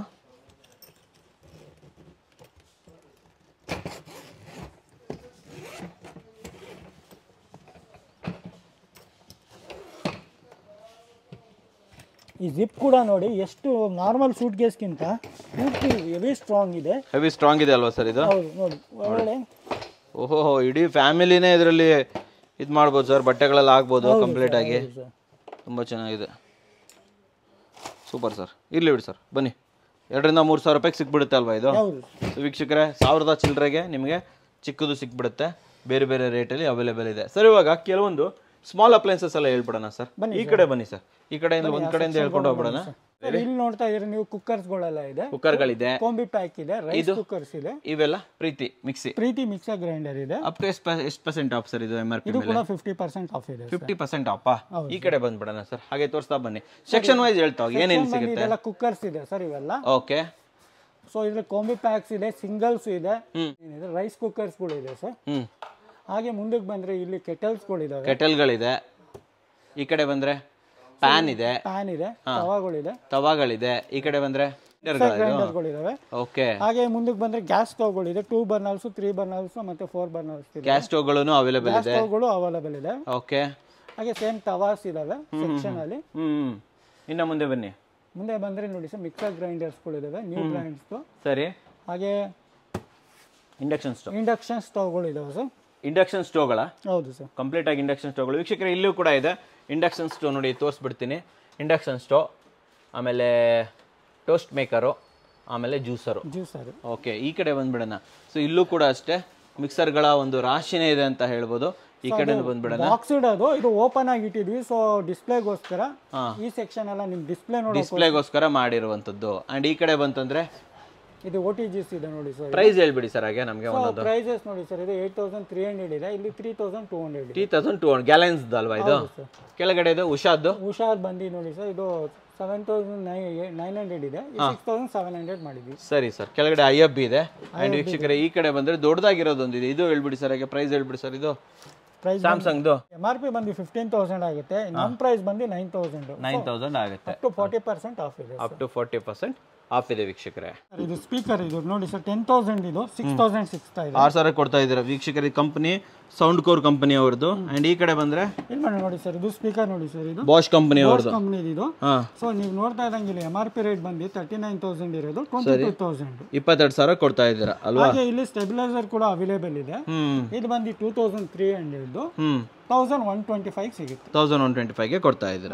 ಈ ಜಿಪ್ ಕೂಡ ನೋಡಿ ಎಷ್ಟು ನಾರ್ಮಲ್ ಸೂಟ್ ಕೇಸ್ಗಿಂತ ಪೂರ್ತಿ ಹೆವಿ ಸ್ಟ್ರಾಂಗ್ ಇದೆ. ಹೆವಿ ಸ್ಟ್ರಾಂಗ್ ಇದೆ ಅಲ್ವಾ ಸರ್ ಇದು? ಹೌದು ನೋಡಿ ಒಳ್ಳೆ. ಓಹೋ ಇಡೀ ಫ್ಯಾಮಿಲಿನೇ ಇದರಲ್ಲಿ ಇದು ಮಾಡ್ಬೋದು ಸರ್, ಬಟ್ಟೆಗಳೆಲ್ಲ ಆಗ್ಬೋದು ಕಂಪ್ಲೀಟ್ ಆಗಿ. ತುಂಬ ಚೆನ್ನಾಗಿದೆ, ಸೂಪರ್ ಸರ್. ಇರಲಿ ಬಿಡಿ ಸರ್, ಬನ್ನಿ. ಎರಡರಿಂದ ಮೂರು ಸಾವಿರ ರೂಪಾಯಿಗೆ ಸಿಕ್ಬಿಡುತ್ತೆ ಅಲ್ವಾ ಇದು? ವೀಕ್ಷಕರೇ ಸಾವಿರದ ಚಿಲ್ಲರೆಗೆ ನಿಮಗೆ ಚಿಕ್ಕದು ಸಿಕ್ಬಿಡುತ್ತೆ. ಬೇರೆ ಬೇರೆ ರೇಟಲ್ಲಿ ಅವೈಲೇಬಲ್ ಇದೆ ಸರ್. ಇವಾಗ ಕೆಲವೊಂದು ಸ್ಮಾಲ್ ಅಪ್ಲೈನ್ಸಸ್ ಎಲ್ಲ ಹೇಳ್ಬಿಡೋಣ ಸರ್. ಈ ಕಡೆ ಬನ್ನಿ ಸರ್, ಈ ಕಡೆಯಿಂದ ಒಂದ್ ಕಡೆಯಿಂದ ಹೇಳ್ಕೊಂಡು ಹೋಗ್ಬಿಡೋಣ. ಇಲ್ಲಿ ನೋಡ್ತಾ ಇದ್ರೆ ನೀವು ಕುಕ್ಕರ್ಸ್ಗಳೆಲ್ಲ ಇದೆ, ಕುಕ್ಕರ್ಗಳಿದೆ, ಕಾಂಬಿ ಪ್ಯಾಕ್ ಇದೆ, ರೈಸ್ ಕುಕ್ಕರ್ಸ್ ಇದೆ, ಇವೆಲ್ಲ Preethi mixie Preethi mixer grinder ಇದೆ. ಅಪ್ ಟು ಎಷ್ಟು ಪರ್ಸೆಂಟ್ ಆಫ್ ಸರ್ ಇದು? ಎಂ ಆರ್ ಪಿ ಇದು ಕೂಡ ಫಿಫ್ಟಿ ಪರ್ಸೆಂಟ್ ಆಫ್ ಇದೆ. Fifty percent off. ಈ ಕಡೆ ಬಂದ್ಬಿಡೋಣ ಸರ್, ಹಾಗೆ ತೋರಿಸ್ತಾ ಬನ್ನಿ. ಸೆಕ್ಷನ್ ವೈಸ್ ಹೇಳ್ತಾ ಹೋಗಿ ಏನೇನು ಸಿಗುತ್ತೆ. ಇದೆಲ್ಲ ಕುಕ್ಕರ್ಸ್ ಇದೆ ಸರ್ ಇವೆಲ್ಲ. ಓಕೆ. ಸೊ ಇದ್ರ ಕಾಂಬಿ ಪ್ಯಾಕ್ಸ್ ಇದೆ, ಸಿಂಗಲ್ಸ್ ಇದೆ, ರೈಸ್ ಕುಕ್ಕರ್ಸ್ ಗಳು ಇದೆ ಸರ್. ಹಾಗೆ ಮುಂದಕ್ಕೆ ಬಂದ್ರೆ ಇಲ್ಲಿ ಕೆಟಲ್ಸ್ ಗಳು ಇದಾವೆ, ಕೆಟಲ್ಗಳಿದೆ. ಈ ಕಡೆ ಬಂದ್ರೆ ಪ್ಯಾನ್ ಇದೆ, ಪ್ಯಾನ್ ಇದೆ, ತವಾಗಳಿದೆ, ತವಾಗಳಿದೆ. ಈ ಕಡೆ ಬಂದ್ರೆ ಗ್ರೈಂಡರ್ಗಳಿದಾವೆ. ಓಕೆ. ಹಾಗೆ ಮುಂದಕ್ಕೆ ಬಂದ್ರೆ ಗ್ಯಾಸ್ ಸ್ಟವ್ಗಳಿದೆ, ಟೂ ಬರ್ನರ್ಸ್, ತ್ರೀ ಬರ್ನರ್ಸ್ ಮತ್ತೆ ಫೋರ್ ಬರ್ನರ್ಸ್ ಇದೆ. ಗ್ಯಾಸ್ ಸ್ಟವ್ಗಳು ಅವೈಲೇಬಲ್ ಇದೆ, ಸ್ಟವ್ಗಳು ಅವೈಲೇಬಲ್ ಇದೆ. ಓಕೆ. ಹಾಗೆ ಸೇಮ್ ತವಾಸ್ ಇದಾವೆ ಸೆಕ್ಷನ್ ಅಲ್ಲಿ. ಹ್ಮ್ ಇನ್ನು ಮುಂದೆ ಬನ್ನಿ. ಮುಂದೆ ಬಂದ್ರೆ ನೋಡಿ ಸರ್ ಮಿಕ್ಸರ್ ಗ್ರೈಂಡರ್ಸ್ಗಳು ಇದಾವೆ ನ್ಯೂ ಬ್ರ್ಯಾಂಡ್ಸ್. ಸರಿ. ಹಾಗೆ ಇಂಡಕ್ಷನ್ ಸ್ಟವ್ ಇಂಡಕ್ಷನ್ ಸ್ಟವ್ಗಳು ಇದಾವೆ ಸರ್. ಇಂಡಕ್ಷನ್ ಸ್ಟವ್ಗಳ? ಹೌದು ಸರ್, ಕಂಪ್ಲೀಟ್ ಆಗಿ ಇಂಡಕ್ಷನ್ ಸ್ಟವ್ಗಳು. ವೀಕ್ಷಕರೇ ಇಲ್ಲೂ ಕೂಡ ಇದೆ ಇಂಡಕ್ಷನ್ ಸ್ಟವ್ ನೋಡಿ, ತೋರಿಸ್ಬಿಡ್ತೀನಿ. ಇಂಡಕ್ಷನ್ ಸ್ಟವ್, ಆಮೇಲೆ ಟೋಸ್ಟ್ ಮೇಕರು, ಆಮೇಲೆ ಜ್ಯೂಸರು. ಜ್ಯೂಸರು ಓಕೆ, ಈ ಕಡೆ ಬಂದ್ಬಿಡೋಣ. ಸೊ ಇಲ್ಲೂ ಕೂಡ ಅಷ್ಟೇ ಮಿಕ್ಸರ್ಗಳ ಒಂದು ರಾಶಿನೇ ಇದೆ ಅಂತ ಹೇಳ್ಬೋದು. ಈ ಕಡೆ ಬಂದ್ಬಿಡೋಣ. ಬಾಕ್ಸ್ ಇಡೋದು ಇದು ಓಪನ್ ಆಗಿ ಇಟ್ಟಿದ್ವಿ, ಸೊ ಡಿಸ್ಪ್ಲೇಗೋಸ್ಕರ ಈ ಸೆಕ್ಷನ್ ಎಲ್ಲ ನಿಮ್ ಡಿಸ್ಪ್ಲೇ ನೋಡಿ ಡಿಸ್ಪ್ಲೇಗೋಸ್ಕರ ಮಾಡಿರುವಂತದ್ದು. ಅಂಡ್ ಈ ಕಡೆ ಬಂತಂದ್ರೆ ಇದು ಓ ಟಿ ಜಿಸ್ ಇದೆ ನೋಡಿ ಸರ್. ಪ್ರೈಸ್ ಹೇಳ್ಬಿಡಿ ಸರ್ ಹಾಗೆ ನಮಗೆ ಒಂದೊಂದು. ಪ್ರೈಸಸ್ ನೋಡಿ ಸರ್, ಇದು ಏಟ್ ತೌಸಂಡ್ ತ್ರೀ ಹಂಡ್ರೆಡ್ ಇದೆ, ಇಲ್ಲಿ three thousand two hundred three thousand two hundred ಗ್ಯಾಲೆನ್ಸ್ ಅಲ್ವಾ ಇದು? ಕೆಳಗಡೆ ಇದು ಉಷಾದ್ದು ಉಷಾದ್ ಬಂದು ನೋಡಿ ಸರ್, ಇದು ಸೆವೆನ್ ತೌಸಂಡ್ ನೈನ್ ಹಂಡ್ರೆಡ್ ಇದೆ, ಸಿಕ್ಸ್ ತೌಸಂಡ್ ಸೆವೆನ್ ಹಂಡ್ರೆಡ್ ಮಾಡಿದ್ವಿ. ಸರಿ ಸರ್, ಕೆಳಗಡೆ ಐ ಎಫ್ ಬಿ ಇದೆ. ಅಂಡ್ ವೀಕ್ಷಕರೇ ಈ ಕಡೆ ಬಂದ್ರೆ ದೊಡ್ಡದಾಗಿರೋದೊಂದಿದೆ, ಇದು ಹೇಳ್ಬಿಡಿ ಸರ್ ಹಾಗೆ ಪ್ರೈಸ್ ಹೇಳ್ಬಿಡಿ ಸರ್. ಇದು price Samsung M R P ಬಂದು ಫಿಫ್ಟೀನ್ ತೌಸಂಡ್ ಆಗುತ್ತೆ, ನಮ್ಮ ಪ್ರೈಸ್ ಬಂದು ನೈನ್ ತೌಸಂಡ್ ನೈನ್ ತೌಸಂಡ್ ಆಗುತ್ತೆ. Up to forty percent off ಇದೆ. Up to forty percent off ಇದೆ ವೀಕ್ಷಕರೇ. ಇದು ಸ್ಪೀಕರ್ ಇದು ನೋಡಿ ಸರ್, ಟೆನ್ ತೌಸಂಡ್ ಇದು ಸಿಕ್ಸ್ ತೌಸಂಡ್ ಸಿಕ್ಸ್ತಾ ಇದೆ, ಆರು ಸಾವಿರ ಕೊಡ್ತಾ ಇದ್ದೀರಾ ವೀಕ್ಷಕರೇ. ಕಂಪನಿ ಸೌಂಡ್ ಕೋರ್ ಕಂಪನಿ ಅವ್ರದ್ದು. ಅಂಡ್ ಈ ಕಡೆ ಬಂದ್ರೆ ಇಲ್ಲಿ ಮಾಡಿ ನೋಡಿ ಸರ್, ಇದು ಸ್ಪೀಕರ್ ನೋಡಿ ಸರ್, ಇದು ಬಾಷ್ ಕಂಪನಿ ಅವ್ರದ್ದು ಕಂಪನಿ ಇದು. ಸೊ ನೀವು ನೋಡ್ತಾ ಇದ್ದಂಗೆ ಇಲ್ಲಿ ಎಂ ಆರ್ ಪಿ ರೇಟ್ ಬಂದು ತರ್ಟಿ ನೈನ್ ತೌಸಂಡ್ ಇರೋದು ಟ್ವೆಂಟಿ ಟೂ ತೌಸಂಡ್ ಇಪ್ಪತ್ತೆರಡು ಸಾವಿರ ಕೊಡ್ತಾ ಇದ್ದೀರಾ ಅಲ್ವಾ? ಹಾಗೆ ಇಲ್ಲಿ ಸ್ಟೆಬಿಲೈಸರ್ ಕೂಡ ಅವೈಲೇಬಲ್ ಇದೆ. ಇದು ಬಂದು two thousand three hundred thousand one twenty five ಸಿಗುತ್ತೆ, ತೌಸಂಡ್ ಒನ್ ಟ್ವೆಂಟಿ ಫೈವ್ಗೆ ಕೊಡ್ತಾ ಇದ್ದೀರಾ.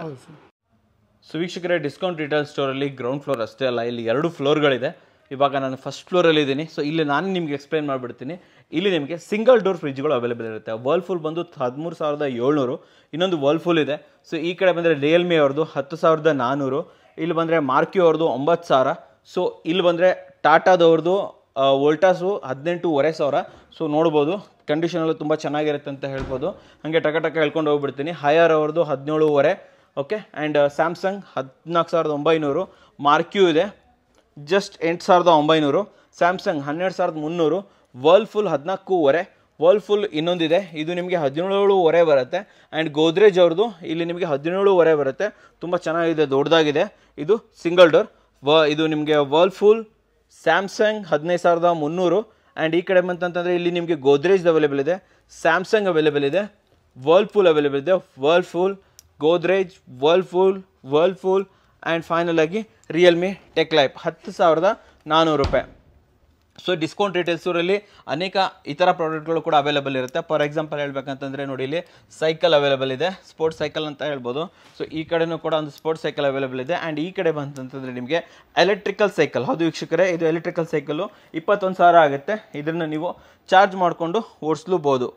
ಸೊ ವೀಕ್ಷಕರೇ ಡಿಸ್ಕೌಂಟ್ ರಿಟೇಲ್ ಸ್ಟೋರಲ್ಲಿ ಗ್ರೌಂಡ್ ಫ್ಲೋರ್ ಅಷ್ಟೇ ಅಲ್ಲ, ಇಲ್ಲಿ ಎರಡು ಫ್ಲೋರ್ಗಳಿದೆ. ಇವಾಗ ನಾನು ಫಸ್ಟ್ ಫ್ಲೋರಲ್ಲಿ ಇದ್ದೀನಿ. ಸೊ ಇಲ್ಲಿ ನಾನು ನಿಮಗೆ ಎಕ್ಸ್ಪ್ಲೈನ್ ಮಾಡಿಬಿಡ್ತೀನಿ. ಇಲ್ಲಿ ನಿಮಗೆ ಸಿಂಗಲ್ ಡೋರ್ ಫ್ರಿಜ್ಗಳು ಅವೈಲೇಬಲ್ ಇರುತ್ತೆ. ವರ್ಲ್ಫೂಲ್ ಬಂದು ಹದಿಮೂರು ಸಾವಿರದ ಏಳ್ನೂರು, ಇನ್ನೊಂದು ವರ್ಲ್ಫೂಲ್ ಇದೆ. ಸೊ ಈ ಕಡೆ ಬಂದರೆ ರಿಯಲ್ಮಿ ಅವ್ರದ್ದು ಹತ್ತು ಸಾವಿರದ ನಾನ್ನೂರು, ಇಲ್ಲಿ ಬಂದರೆ ಮಾರ್ಕ್ಯೂ ಅವ್ರದ್ದು ಒಂಬತ್ತು ಸಾವಿರ. ಸೊ ಇಲ್ಲಿ ಬಂದರೆ ಟಾಟಾದವ್ರದ್ದು ವೋಲ್ಟಾಸು ಹದಿನೆಂಟೂವರೆ ಸಾವಿರ. ಸೊ ನೋಡ್ಬೋದು ಕಂಡೀಷನಲ್ಲೂ ತುಂಬ ಚೆನ್ನಾಗಿರುತ್ತೆ ಅಂತ ಹೇಳ್ಬೋದು. ಹಾಗೆ ಟಕ ಟಕ ಹೇಳ್ಕೊಂಡು ಹೋಗ್ಬಿಡ್ತೀನಿ. ಹೈಯರ್ ಅವ್ರದ್ದು ಹದಿನೇಳುವರೆ. ಓಕೆ, ಆ್ಯಂಡ್ ಸ್ಯಾಮ್ಸಂಗ್ ಹದಿನಾಲ್ಕು ಸಾವಿರದ ಒಂಬೈನೂರು, ಮಾರ್ಕ್ಯೂ ಇದೆ ಜಸ್ಟ್ ಎಂಟು ಸಾವಿರದ ಒಂಬೈನೂರು, ಸ್ಯಾಮ್ಸಂಗ್ ಹನ್ನೆರಡು ಸಾವಿರದ ಮುನ್ನೂರು, ವರ್ಲ್ಫುಲ್ ಹದಿನಾಲ್ಕೂವರೆ, ವರ್ಲ್ಫುಲ್ ಇನ್ನೊಂದಿದೆ ಇದು ನಿಮಗೆ ಹದಿನೇಳುವರೆ ಬರುತ್ತೆ. ಆ್ಯಂಡ್ ಗೋದ್ರೇಜ್ ಅವ್ರದ್ದು ಇಲ್ಲಿ ನಿಮಗೆ ಹದಿನೇಳುವರೆ ಬರುತ್ತೆ, ತುಂಬ ಚೆನ್ನಾಗಿದೆ, ದೊಡ್ಡದಾಗಿದೆ. ಇದು ಸಿಂಗಲ್ ಡೋರ್. ವ ಇದು ನಿಮಗೆ ವರ್ಲ್ಫುಲ್ ಸ್ಯಾಮ್ಸಂಗ್ ಹದಿನೈದು ಸಾವಿರದ ಮುನ್ನೂರು. ಆ್ಯಂಡ್ ಈ ಕಡೆ ಬಂತಂತಂದರೆ ಇಲ್ಲಿ ನಿಮಗೆ ಗೋದ್ರೇಜ್ ಅವೈಲೇಬಲ್ ಇದೆ, ಸ್ಯಾಮ್ಸಂಗ್ ಅವೈಲೇಬಲ್ ಇದೆ, ವರ್ಲ್ಫೂಲ್ ಅವೈಲೇಬಲ್ ಇದೆ, Whirlpool, Godrej, Whirlpool, Whirlpool and final ಆಗಿ ರಿಯಲ್ಮಿ ಟೆಕ್ ಲೈಫ್ ಹತ್ತು ಸಾವಿರದ ನಾನ್ನೂರು ರೂಪಾಯಿ. ಸೊ ಡಿಸ್ಕೌಂಟ್ ರಿಟೇಲ್ ಸ್ಟೋರಲ್ಲಿ ಅನೇಕ ಇತರ ಪ್ರಾಡಕ್ಟ್ಗಳು ಕೂಡ ಅವೈಲೇಬಲ್ ಇರುತ್ತೆ. ಫಾರ್ ಎಕ್ಸಾಂಪಲ್ ಹೇಳ್ಬೇಕಂತಂದರೆ ನೋಡಿ, ಇಲ್ಲಿ ಸೈಕಲ್ ಅವೈಲೇಬಲ್ ಇದೆ, ಸ್ಪೋರ್ಟ್ಸ್ ಸೈಕಲ್ ಅಂತ ಹೇಳ್ಬೋದು. ಸೊ ಈ ಕಡೆನೂ ಕೂಡ ಒಂದು ಸ್ಪೋರ್ಟ್ಸ್ ಸೈಕಲ್ ಅವೈಲೇಬಲ್ ಇದೆ. ಆ್ಯಂಡ್ ಈ ಕಡೆ ಬಂತಂತಂದರೆ ನಿಮಗೆ ಎಲೆಕ್ಟ್ರಿಕಲ್ ಸೈಕಲ್. ಹೌದು ವೀಕ್ಷಕರೇ, ಇದು ಎಲೆಕ್ಟ್ರಿಕಲ್ ಸೈಕಲ್ಲು ಇಪ್ಪತ್ತೊಂದು ಸಾವಿರ ಆಗುತ್ತೆ. ಇದನ್ನು ನೀವು ಚಾರ್ಜ್ ಮಾಡಿಕೊಂಡು ಓಡಿಸ್ಲೂಬೋದು.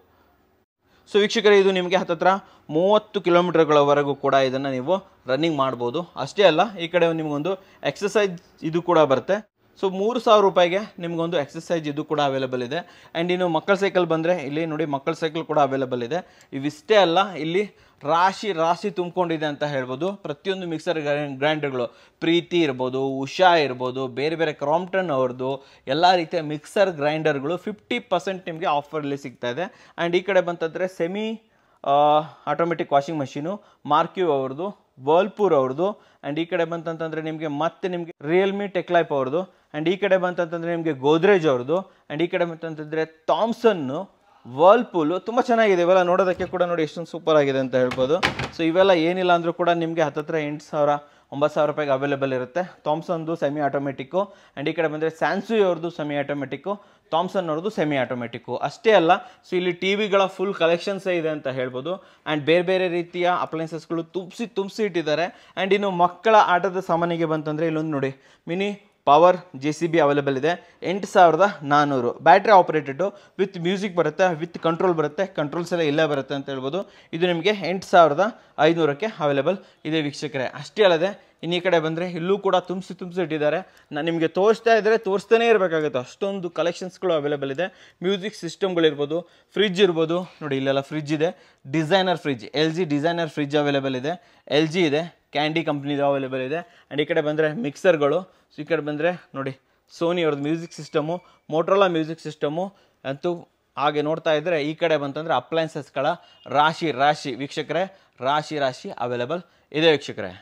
ಸೊ ವೀಕ್ಷಕರೇ, ಇದು ನಿಮಗೆ ಹತ್ತತ್ರ ಮೂವತ್ತು ಕಿಲೋಮೀಟರ್ಗಳವರೆಗೂ ಕೂಡ ಇದನ್ನು ನೀವು ರನ್ನಿಂಗ್ ಮಾಡ್ಬೋದು. ಅಷ್ಟೇ ಅಲ್ಲ, ಈ ಕಡೆ ನಿಮಗೊಂದು ಎಕ್ಸಸೈಜ್ ಇದು ಕೂಡ ಬರುತ್ತೆ. ಸೊ ಮೂರು ಸಾವಿರ ರೂಪಾಯಿಗೆ ನಿಮಗೊಂದು ಎಕ್ಸಸೈಜ್ ಇದು ಕೂಡ ಅವೈಲೇಬಲ್ ಇದೆ. ಆ್ಯಂಡ್ ಇನ್ನು ಮಕ್ಕಳ ಸೈಕಲ್ ಬಂದರೆ ಇಲ್ಲಿ ನೋಡಿ, ಮಕ್ಕಳ ಸೈಕಲ್ ಕೂಡ ಅವೈಲೇಬಲ್ ಇದೆ. ಇವಿಷ್ಟೇ ಅಲ್ಲ, ಇಲ್ಲಿ ರಾಶಿ ರಾಶಿ ತುಂಬಿಕೊಂಡಿದೆ ಅಂತ ಹೇಳ್ಬೋದು. ಪ್ರತಿಯೊಂದು ಮಿಕ್ಸರ್ ಗ್ರೈಂಡರ್ಗಳು, ಪ್ರೀತಿ ಇರ್ಬೋದು, ಉಷಾ ಇರ್ಬೋದು, ಬೇರೆ ಬೇರೆ ಕ್ರಾಂಪ್ಟನ್ ಅವ್ರದ್ದು ಎಲ್ಲ ರೀತಿಯ ಮಿಕ್ಸರ್ ಗ್ರೈಂಡರ್ಗಳು ಫಿಫ್ಟಿ ಪರ್ಸೆಂಟ್ ನಿಮಗೆ ಆಫರಲ್ಲಿ ಸಿಗ್ತಾ ಇದೆ. ಆ್ಯಂಡ್ ಈ ಕಡೆ ಬಂತಂದರೆ semi automatic washing machine, MarQ ಅವ್ರದ್ದು, ವರ್ಲ್ಪೂಲ್ ಅವ್ರದ್ದು. ಆ್ಯಂಡ್ ಈ ಕಡೆ ಬಂತಂತಂದರೆ ನಿಮಗೆ ಮತ್ತೆ ನಿಮಗೆ ರಿಯಲ್ಮಿ ಟೆಕ್ ಲೈಫ್ ಅವ್ರದ್ದು. ಆ್ಯಂಡ್ ಈ ಕಡೆ ಬಂತಂತಂದರೆ ನಿಮಗೆ ಗೋದ್ರೇಜ್ ಅವ್ರದ್ದು. ಆ್ಯಂಡ್ ಈ ಕಡೆ ಬಂತಂತಂದರೆ ಥಾಮ್ಸನ್ನು, ವರ್ಲ್ಪೂಲು ತುಂಬ ಚೆನ್ನಾಗಿದೆ. ಇವೆಲ್ಲ ನೋಡೋದಕ್ಕೆ ಕೂಡ ನೋಡಿ ಎಷ್ಟೊಂದು ಸೂಪರ್ ಆಗಿದೆ ಅಂತ ಹೇಳ್ಬೋದು. ಸೊ ಇವೆಲ್ಲ ಏನಿಲ್ಲ ಅಂದರೂ ಕೂಡ ನಿಮಗೆ ಹತ್ತತ್ರ ಎಂಟು ಸಾವಿರ ಒಂಬತ್ತು ಸಾವಿರ ರೂಪಾಯಿಗೆ ಅವೈಲೇಬಲ್ ಇರುತ್ತೆ. ಥಾಮ್ಸನ್ದು ಸೆಮಿ ಆಟೋಮೆಟಿಕ್ಕು. ಆ್ಯಂಡ್ ಈ ಕಡೆ ಬಂದರೆ ಸ್ಯಾನ್ಸುಯಿ ಅವ್ರದ್ದು ಸೆಮಿ ಆಟೋಮೆಟಿಕ್ಕು, ಥಾಮ್ಸನ್ ಅವ್ರದ್ದು ಸೆಮಿ ಆಟೋಮೆಟಿಕ್ಕು. ಅಷ್ಟೇ ಅಲ್ಲ, ಸೊ ಇಲ್ಲಿ ಟಿ ವಿಗಳ ಫುಲ್ ಕಲೆಕ್ಷನ್ಸೇ ಇದೆ ಅಂತ ಹೇಳ್ಬೋದು. ಆ್ಯಂಡ್ ಬೇರೆ ಬೇರೆ ರೀತಿಯ ಅಪ್ಲೈನ್ಸಸ್ಗಳು ತುಂಬಿಸಿ ತುಂಬಿಸಿ ಇಟ್ಟಿದ್ದಾರೆ. ಆ್ಯಂಡ್ ಇನ್ನು ಮಕ್ಕಳ ಆಟದ ಸಾಮಾನಿಗೆ ಬಂತಂದರೆ ಇಲ್ಲೊಂದು ನೋಡಿ, mini power J C B available ಇದೆ, ಎಂಟು ಸಾವಿರದ ನಾನ್ನೂರು. ಬ್ಯಾಟ್ರಿ ಆಪರೇಟೆಡು ವಿತ್ ಮ್ಯೂಸಿಕ್ ಬರುತ್ತೆ, ವಿತ್ ಕಂಟ್ರೋಲ್ ಬರುತ್ತೆ, ಕಂಟ್ರೋಲ್ಸ್ ಎಲ್ಲ ಇಲ್ಲೇ ಬರುತ್ತೆ ಅಂತ ಹೇಳ್ಬೋದು. ಇದು ನಿಮಗೆ ಎಂಟು ಸಾವಿರದ ಐನೂರಕ್ಕೆ ಅವೈಲೇಬಲ್ ಇದೆ ವೀಕ್ಷಕರೇ. ಅಷ್ಟೇ ಅಲ್ಲದೆ ಇನ್ನು ಈ ಕಡೆ ಬಂದರೆ ಇಲ್ಲೂ ಕೂಡ ತುಂಬಿಸಿ ತುಂಬಿಸಿ ಇಟ್ಟಿದ್ದಾರೆ. ನಾನು ನಿಮಗೆ ತೋರಿಸ್ತಾ ಇದ್ದರೆ ತೋರಿಸ್ತಾನೇ ಇರಬೇಕಾಗುತ್ತೆ, ಅಷ್ಟೊಂದು ಕಲೆಕ್ಷನ್ಸ್ಗಳು ಅವೈಲೇಬಲ್ ಇದೆ. ಮ್ಯೂಸಿಕ್ ಸಿಸ್ಟಮ್ಗಳಿರ್ಬೋದು, ಫ್ರಿಜ್ ಇರ್ಬೋದು. ನೋಡಿ ಇಲ್ಲೆಲ್ಲ ಫ್ರಿಜ್ ಇದೆ, designer fridge, L G designer fridge available ಇದೆ, ಎಲ್ ಜಿ ಇದೆ, ಕ್ಯಾಂಡಿ ಕಂಪ್ನಿದು ಅವೈಲೇಬಲ್ ಇದೆ. ಆ್ಯಂಡ್ ಈ ಕಡೆ ಬಂದರೆ ಮಿಕ್ಸರ್ಗಳು. ಸೊ ಈ ಕಡೆ ಬಂದರೆ ನೋಡಿ ಸೋನಿ ಅವ್ರದ್ದು music system, Motorola music system ಅಂತೂ. ಹಾಗೆ ನೋಡ್ತಾ ಇದ್ದರೆ ಈ ಕಡೆ ಬಂತಂದರೆ ಅಪ್ಲೈನ್ಸಸ್ಗಳ ರಾಶಿ ರಾಶಿ ವೀಕ್ಷಕರೇ, ರಾಶಿ ರಾಶಿ ಅವೈಲೇಬಲ್ ಇದೆ ವೀಕ್ಷಕರೇ.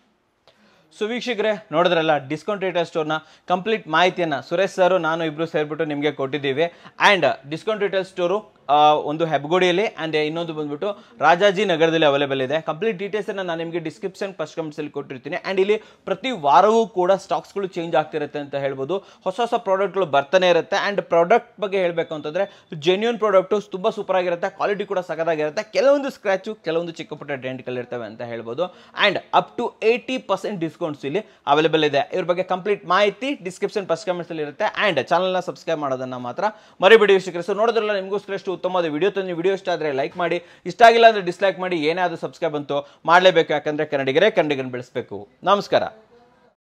ಸೊ ವೀಕ್ಷಕರೇ, ನೋಡಿದ್ರಲ್ಲ ಡಿಸ್ಕೌಂಟ್ ರಿಟೇಲ್ ಸ್ಟೋರ್ನ ಕಂಪ್ಲೀಟ್ ಮಾಹಿತಿಯನ್ನು ಸುರೇಶ್ ಸರ್ ನಾನು ಇಬ್ಬರು ಸೇರಿಬಿಟ್ಟು ನಿಮಗೆ ಕೊಟ್ಟಿದ್ದೀವಿ. ಆ್ಯಂಡ್ ಡಿಸ್ಕೌಂಟ್ ರಿಟೇಲ್ ಸ್ಟೋರು ಒಂದು ಹೆಬ್ಬಗೋಡಿಯಲ್ಲಿ ಆ್ಯಂಡ್ ಇನ್ನೊಂದು ಬಂದ್ಬಿಟ್ಟು ರಾಜಾಜಿನಗರದಲ್ಲಿ ಅವೈಲೇಬಲ್ ಇದೆ. ಕಂಪ್ಲೀಟ್ ಡೀಟೇಲ್ಸನ್ನು ನಾನು ನಿಮಗೆ ಡಿಸ್ಕ್ರಿಪ್ಷನ್ ಫಸ್ಟ್ ಕಮೆಂಟ್ಸಲ್ಲಿ ಕೊಟ್ಟಿರ್ತೀನಿ. ಆ್ಯಂಡ್ ಇಲ್ಲಿ ಪ್ರತಿ ವಾರವೂ ಕೂಡ ಸ್ಟಾಕ್ಸ್ಗಳು ಚೇಂಜ್ ಆಗ್ತಿರುತ್ತೆ ಅಂತ ಹೇಳ್ಬೋದು. ಹೊಸ ಹೊಸ ಪ್ರಾಡಕ್ಟ್ಗಳು ಬರ್ತಾನೆ ಇರುತ್ತೆ. ಆ್ಯಂಡ್ ಪ್ರಾಡಕ್ಟ್ ಬಗ್ಗೆ ಹೇಳಬೇಕು ಅಂತಂದರೆ ಜೆನ್ಯೂನ್ ಪ್ರಾಡಕ್ಟು ತುಂಬ ಸೂಪರ್ ಆಗಿರುತ್ತೆ, ಕ್ವಾಲಿಟಿ ಕೂಡ ಸಖತ್ತಾಗಿರುತ್ತೆ. ಕೆಲವೊಂದು ಸ್ಕ್ರ್ಯಾಚು ಕೆಲವೊಂದು ಚಿಕ್ಕ ಪುಟ್ಟ ಡೆಂಟ್ಗಳಿರ್ತವೆ ಅಂತ ಹೇಳ್ಬೋದು. And up to eighty percent discounts ಇಲ್ಲಿ ಅವೈಲೇಬಲ್ ಇದೆ. ಇವ್ರ ಬಗ್ಗೆ ಕಂಪ್ಲೀಟ್ ಮಾಹಿತಿ ಡಿಸ್ಕ್ರಿಪ್ಷನ್ ಫಸ್ಟ್ ಕಮೆಂಟ್ಸಲ್ಲಿ ಇರುತ್ತೆ. ಆ್ಯಂಡ್ ಚಾನಲ್ನ ಸಬ್ಸ್ಕ್ರೈಬ್ ಮಾಡೋದನ್ನು ಮಾತ್ರ ಮರಿಬೇಡಿ ವೀಕ್ಷಕರೇ. ಸೊ ನೋಡೋದ್ರಲ್ಲ ನಿಮಗೋಸ್ಕರ ಎಷ್ಟು ಉತ್ತಮವಾದ ವಿಡಿಯೋ ತಂದು, ವಿಡಿಯೋ ಇಷ್ಟ ಆದರೆ ಲೈಕ್ ಮಾಡಿ, ಇಷ್ಟ ಆಗಿಲ್ಲ ಅಂದರೆ ಡಿಸ್ಲೈಕ್ ಮಾಡಿ. ಏನಾದರೂ ಸಬ್ಸ್ಕ್ರೈಬ್ ಅಂತೂ ಮಾಡಲೇಬೇಕು, ಯಾಕಂದರೆ ಕನ್ನಡಿಗರೇ ಕನ್ನಡಿಗರನ್ನು ಬೆಳೆಸಬೇಕು. ನಮಸ್ಕಾರ.